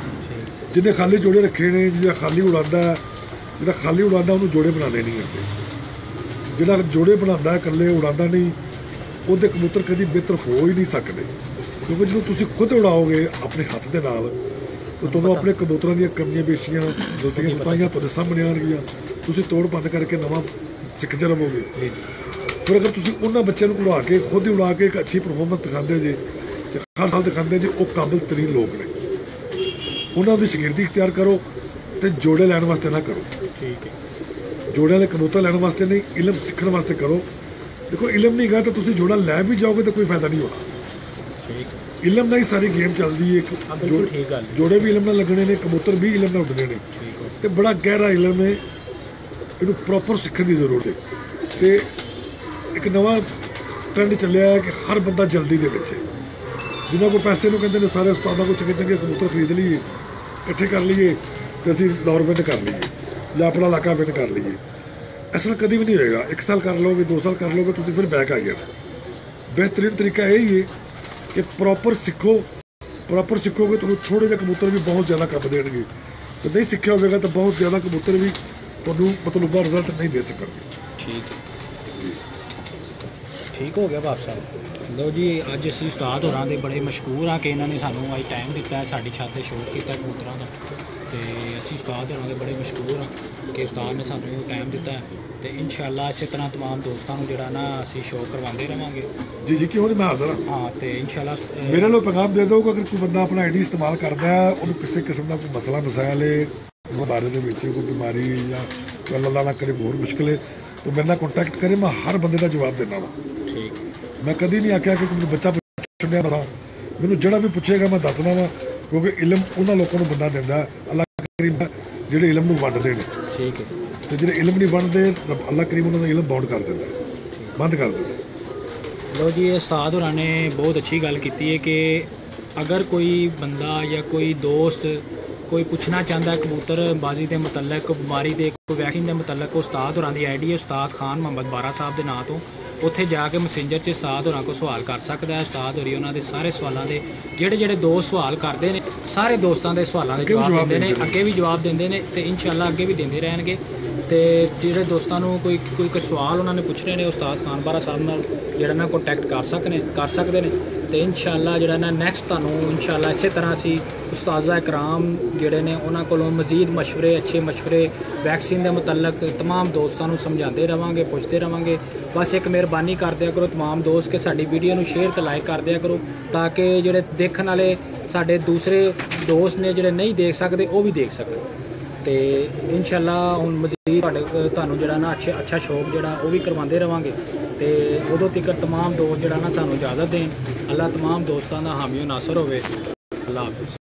ਜਿਹਨੇ ਖਾਲੀ ਜੋੜੇ ਰੱਖੇ ਨੇ, ਜਿਹੜਾ ਖਾਲੀ ਉਡਾਉਂਦਾ ਉਹਨੂੰ ਜੋੜੇ ਬਣਾਉਣੇ ਨਹੀਂ ਆਉਂਦੇ। ਜਿਹੜਾ ਜੋੜੇ ਬਣਾਉਂਦਾ ਇਕੱਲੇ ਉਡਾਉਂਦਾ ਨਹੀਂ, ਉਹਦੇ ਕਬੂਤਰ ਕਦੀ ਬਿਹਤਰ ਹੋ ਹੀ ਨਹੀਂ ਸਕਦੇ। ਕਿਉਂਕਿ ਜਦੋਂ ਤੁਸੀਂ ਖੁਦ ਉਡਾਓਗੇ ਆਪਣੇ ਹੱਥ ਦੇ ਨਾਲ, ਤਾਂ ਤੁਹਾਨੂੰ ਆਪਣੇ ਕਬੂਤਰਾਂ ਦੀਆਂ ਕਮੀਆਂ ਪੇਸ਼ੀਆਂ, ਗਲਤੀਆਂ ਕੋਤਾਹੀਆਂ ਤੁਹਾਡੇ ਸਾਹਮਣੇ ਆਉਣਗੀਆਂ, ਤੁਸੀਂ ਤੋੜ ਬੰਦ ਕਰਕੇ ਨਵਾਂ ਸਿੱਖਦੇ ਰਹੋਗੇ। ਫਿਰ ਅਗਰ ਤੁਸੀਂ ਉਹਨਾਂ ਬੱਚਿਆਂ ਨੂੰ ਉਡਾ ਕੇ ਖੁਦ ਹੀ ਉਡਾ ਕੇ ਇੱਕ ਅੱਛੀ ਪਰਫਾਰਮੈਂਸ ਦਿਖਾਉਂਦੇ ਜੇ ਤੇ ਹਰ ਸਾਲ ਦਿਖਾਉਂਦੇ ਜੇ, ਉਹ ਕਾਬਿਲ ਤਰੀਨ ਲੋਕ ਨੇ। ਉਹਨਾਂ ਦੀ ਸ਼ਾਗਿਰਦੀ ਇਖਤਿਆਰ ਕਰੋ ਤੇ ਜੋੜੇ ਲੈਣ ਵਾਸਤੇ ਨਾ ਕਰੋ। ਠੀਕ ਹੈ। ਜੋੜੇ ਵਾਲੇ ਕਬੂਤਰ ਲੈਣ ਵਾਸਤੇ ਨਹੀਂ, ਇਲਮ ਸਿੱਖਣ ਵਾਸਤੇ ਕਰੋ। ਦੇਖੋ ਇਲਮ ਨਹੀਂ ਗਾ ਤਾਂ ਤੁਸੀਂ ਜੋੜਾ ਲੈ ਵੀ ਜਾਓਗੇ ਤਾਂ ਕੋਈ ਫਾਇਦਾ ਨਹੀਂ ਹੋਣਾ। ਠੀਕ ਹੈ। ਇਲਮ ਨਾਲ ਹੀ ਸਾਰੀ ਗੇਮ ਚੱਲਦੀ ਹੈ। ਬਿਲਕੁਲ ਠੀਕ ਗੱਲ। ਜੋੜੇ ਵੀ ਇਲਮ ਨਾਲ ਲੱਗਣੇ ਨੇ, ਕਬੂਤਰ ਵੀ ਇਲਮ ਨਾਲ ਉੱਡਣੇ ਨੇ, ਠੀਕ ਹੈ। ਤੇ ਬੜਾ ਗਹਿਰਾ ਇਲਮ ਹੈ। ਇਹਨੂੰ ਪ੍ਰੋਪਰ ਸਿੱਖਣ ਦੀ ਜ਼ਰੂਰਤ ਹੈ। ਤੇ ਇੱਕ ਨਵਾਂ ਟ੍ਰੈਂਡ ਚੱਲਿਆ ਹੈ ਕਿ ਹਰ ਬੰਦਾ ਜਲਦੀ ਦੇ ਵਿੱਚ, ਜਿਨ੍ਹਾਂ ਕੋਲ ਪੈਸੇ ਨੂੰ ਕਹਿੰਦੇ ਨੇ ਸਾਰੇ ਉਸਤਾਦਾਂ ਕੋਲ ਚੰਗੇ ਚੰਗੇ ਕਬੂਤਰ ਖਰੀਦ ਲਈਏ, ਇਕੱਠੇ ਕਰ ਲਈਏ ਤੇ ਅਸੀਂ ਲਾਹੌਰ ਵਿੰਡ ਕਰ ਲਈਏ ਜਾਂ ਆਪਣਾ ਇਲਾਕਾ ਵਿੰਡ ਕਰ ਲਈਏ। ਇਸ ਤਰ੍ਹਾਂ ਕਦੀ ਵੀ ਨਹੀਂ ਹੋਏਗਾ। 1 ਸਾਲ ਕਰ ਲਓਗੇ, 2 ਸਾਲ ਕਰ ਲਓਗੇ, ਤੁਸੀਂ ਫਿਰ ਬੈਕ ਆ ਜਾਣਾ। ਬਿਹਤਰੀਨ ਤਰੀਕਾ ਇਹ ਹੀ ਹੈ ਕਿ ਪ੍ਰੋਪਰ ਸਿੱਖੋ। ਪ੍ਰੋਪਰ ਸਿੱਖੋਗੇ ਤੁਹਾਨੂੰ ਥੋੜ੍ਹੇ ਜਿਹੇ ਕਬੂਤਰ ਵੀ ਬਹੁਤ ਜ਼ਿਆਦਾ ਕੰਮ ਦੇਣਗੇ, ਤੇ ਨਹੀਂ ਸਿੱਖਿਆ ਹੋਵੇਗਾ ਤਾਂ ਬਹੁਤ ਜ਼ਿਆਦਾ ਕਬੂਤਰ ਵੀ ਤੁਹਾਨੂੰ ਮਤਲੂਬਾ ਰਿਜ਼ਲਟ ਨਹੀਂ ਦੇ ਸਕਣਗੇ। ਠੀਕ ਹੈ। ਠੀਕ ਹੋ ਗਿਆ ਬਾਪ ਸਾਹਿਬ। ਲਓ ਜੀ, ਅੱਜ ਅਸੀਂ ਉਸਤਾਦ ਹੋਰਾਂ ਦੇ ਬੜੇ ਮਸ਼ਹੂਰ ਹਾਂ ਕਿ ਇਹਨਾਂ ਨੇ ਸਾਨੂੰ ਅੱਜ ਟਾਈਮ ਦਿੱਤਾ ਹੈ, ਸਾਡੀ ਛੱਤ 'ਤੇ ਸ਼ੋਅ ਕੀਤਾ ਕਬੂਤਰਾਂ ਦਾ। ਤੇ ਅਸੀਂ ਉਸਤਾਦ ਹੋਰਾਂ ਦੇ ਬੜੇ ਮਸ਼ਹੂਰ ਹਾਂ ਕਿ ਉਸਤਾਦ ਨੇ ਸਾਨੂੰ ਟਾਈਮ ਦਿੱਤਾ ਹੈ, ਤੇ ਇਨਸ਼ਾਅੱਲਾ ਇਸੇ ਤਰ੍ਹਾਂ ਤਮਾਮ ਦੋਸਤਾਂ ਨੂੰ ਜਿਹੜਾ ਨਾ ਅਸੀਂ ਸ਼ੋਅ ਕਰਵਾਉਂਦੇ ਰਹਾਂਗੇ। ਜੀ ਜੀ, ਕਿਉਂ ਨਹੀਂ, ਮੈਂ ਹਾਜ਼ਰ ਹਾਂ। ਹਾਂ, ਤੇ ਇਨਸ਼ਾਅੱਲਾ ਮੇਰੇ ਨਾਲ ਪੈਗਾਮ ਦੇ ਦਿਓ ਕਿ ਅਗਰ ਕੋਈ ਬੰਦਾ ਆਪਣਾ ਆਈਡੀ ਇਸਤੇਮਾਲ ਕਰਦਾ ਹੈ, ਉਹਨੂੰ ਕਿਸੇ ਕਿਸਮ ਦਾ ਕੋਈ ਮਸਲਾ ਮਸਾਇਲ ਹੈ ਉਹਦੇ ਬਾਰੇ ਦੇ ਵਿੱਚ, ਕੋਈ ਬਿਮਾਰੀ ਜਾਂ ਕੋਈ ਅੱਲਾਹ ਨਾ ਕਰੇ ਹੋਰ ਮੁਸ਼ਕਿਲ ਹੈ, ਤਾਂ ਮੇਰੇ ਨਾਲ ਕੰਟੈਕਟ ਕਰੇ। ਮੈਂ ਹਰ ਬੰਦੇ ਦਾ ਜਵਾਬ ਦਿੰਦਾ ਵਾ। ਠੀਕ। ਮੈਂ ਕਦੀ ਨਹੀਂ ਆਖਿਆ ਕਿ ਮੈਨੂੰ ਬੱਚਾ ਪੁੱਛਿਆ ਬਤਾ, ਮੈਨੂੰ ਜਿਹੜਾ ਵੀ ਪੁੱਛੇਗਾ ਮੈਂ ਦੱਸਣਾ ਵਾ, ਕਿਉਂਕਿ ਇਲਮ ਉਹਨਾਂ ਲੋਕਾਂ ਨੂੰ ਬੰਦਾ ਦਿੰਦਾ ਅੱਲਾਹ ਕਰੀਮ, ਜਿਹੜੇ ਇਲਮ ਨੂੰ ਵੰਡਦੇ ਨੇ। ਠੀਕ ਹੈ। ਤੇ ਜਿਹੜੇ ਇਲਮ ਨਹੀਂ ਵੰਡਦੇ, ਅੱਲਾਹ ਕਰੀਮ ਉਹਨਾਂ ਦਾ ਇਲਮ ਬਾਉਂਡ ਕਰ ਦਿੰਦਾ, ਬੰਦ ਕਰ ਦਿੰਦਾ। ਲਓ ਜੀ, ਉਸਤਾਦ ਹੋਰਾਂ ਨੇ ਬਹੁਤ ਅੱਛੀ ਗੱਲ ਕੀਤੀ ਹੈ ਕਿ ਅਗਰ ਕੋਈ ਬੰਦਾ ਜਾਂ ਕੋਈ ਦੋਸਤ ਕੋਈ ਪੁੱਛਣਾ ਚਾਹੁੰਦਾ ਕਬੂਤਰਬਾਜ਼ੀ ਦੇ ਮੁਤਲਕ, ਕੋਈ ਬਿਮਾਰੀ ਦੇ, ਕੋਈ ਵੈਕਸੀਨ ਦੇ ਮੁਤਲਕ, ਉਸਤਾਦ ਹੋਰਾਂ ਦੀ ਆਈਡੀ ਹੈ ਉਸਤਾਦ ਖਾਨ ਮੁਹੰਮਦ ਬਾਰਾ ਸਾਹਿਬ ਦੇ ਨਾਂ ਤੋਂ। ਉੱਥੇ ਜਾ ਕੇ ਮੈਸੇਂਜਰ 'ਚ ਉਸਤਾਦ ਹੋਰਾਂ ਕੋਲ ਸਵਾਲ ਕਰ ਸਕਦਾ ਹੈ। ਉਸਤਾਦ ਹੋਰੀ ਉਹਨਾਂ ਦੇ ਸਾਰੇ ਸਵਾਲਾਂ ਦੇ, ਜਿਹੜੇ ਦੋਸਤ ਸਵਾਲ ਕਰਦੇ ਨੇ, ਸਾਰੇ ਦੋਸਤਾਂ ਦੇ ਸਵਾਲਾਂ ਦੇ ਜਵਾਬ ਦਿੰਦੇ ਨੇ, ਅੱਗੇ ਵੀ ਜਵਾਬ ਦਿੰਦੇ ਨੇ, ਤੇ ਇਨਸ਼ਾਅੱਲਾ ਅੱਗੇ ਵੀ ਦਿੰਦੇ ਰਹਿਣਗੇ। ਤੇ ਜਿਹੜੇ ਦੋਸਤਾਂ ਨੂੰ ਕੋਈ ਸਵਾਲ ਉਹਨਾਂ ਨੇ ਪੁੱਛਣੇ ਨੇ, ਉਸਤਾਦ ਖਾਨ ਬਾਰਾ ਸਾਹਿਬ ਨਾਲ ਜਿਹੜਾ ਨਾ ਕੰਟੈਕਟ ਕਰ ਸਕਦੇ ਨੇ। ਤੇ ਇਨਸ਼ਾਅੱਲਾ ਜਿਹੜਾ ਨਾ ਨੈਕਸਟ ਤੁਹਾਨੂੰ ਇਨਸ਼ਾਅੱਲਾ ਇਸੇ ਤਰ੍ਹਾਂ ਅਸੀਂ ਉਸਤਾਜ਼ਾ ਇਕਰਾਮ ਜਿਹੜੇ ਨੇ ਉਹਨਾਂ ਕੋਲੋਂ ਮਜ਼ੀਦ ਮਸ਼ਵਰੇ, ਅੱਛੇ ਮਸ਼ਵਰੇ ਵੈਕਸੀਨ ਦੇ ਮੁਤਲਕ ਤਮਾਮ ਦੋਸਤਾਂ ਨੂੰ ਸਮਝਾਉਂਦੇ ਰਵਾਂਗੇ, ਪੁੱਛਦੇ ਰਵਾਂਗੇ। ਬਸ ਇੱਕ ਮਿਹਰਬਾਨੀ ਕਰ ਦਿਆ ਕਰੋ ਤਮਾਮ ਦੋਸਤ ਕਿ ਸਾਡੀ ਵੀਡੀਓ ਨੂੰ ਸ਼ੇਅਰ ਤੇ ਲਾਈਕ ਕਰ ਦਿਆ ਕਰੋ, ਤਾਂ ਕਿ ਜਿਹੜੇ ਦੇਖਣ ਵਾਲੇ ਸਾਡੇ ਦੂਸਰੇ ਦੋਸਤ ਨੇ ਜਿਹੜੇ ਨਹੀਂ ਦੇਖ ਸਕਦੇ ਉਹ ਵੀ ਦੇਖ ਸਕਣ। ਤੇ ਇਨਸ਼ਾਅੱਲਾ ਹੁਣ ਮਜ਼ੀਦ ਤੁਹਾਨੂੰ ਜਿਹੜਾ ਨਾ ਅੱਛਾ ਸ਼ੌਕ ਜਿਹੜਾ ਉਹ ਵੀ ਕਰਵਾਉਂਦੇ ਰਵਾਂਗੇ। ਤੇ ਉਦੋਂ ਤੱਕ ਤਮਾਮ ਦੋਸਤ ਜਿਹੜਾ ਨਾ ਸਾਨੂੰ ਇਜਾਜ਼ਤ ਦੇਣ। ਅੱਲਾਹ ਤਮਾਮ ਦੋਸਤਾਂ ਦਾ ਹਾਮੀ ਨਾਸਰ ਹੋਵੇ। ਅੱਲਾਹ ਹਾਫਿਜ਼।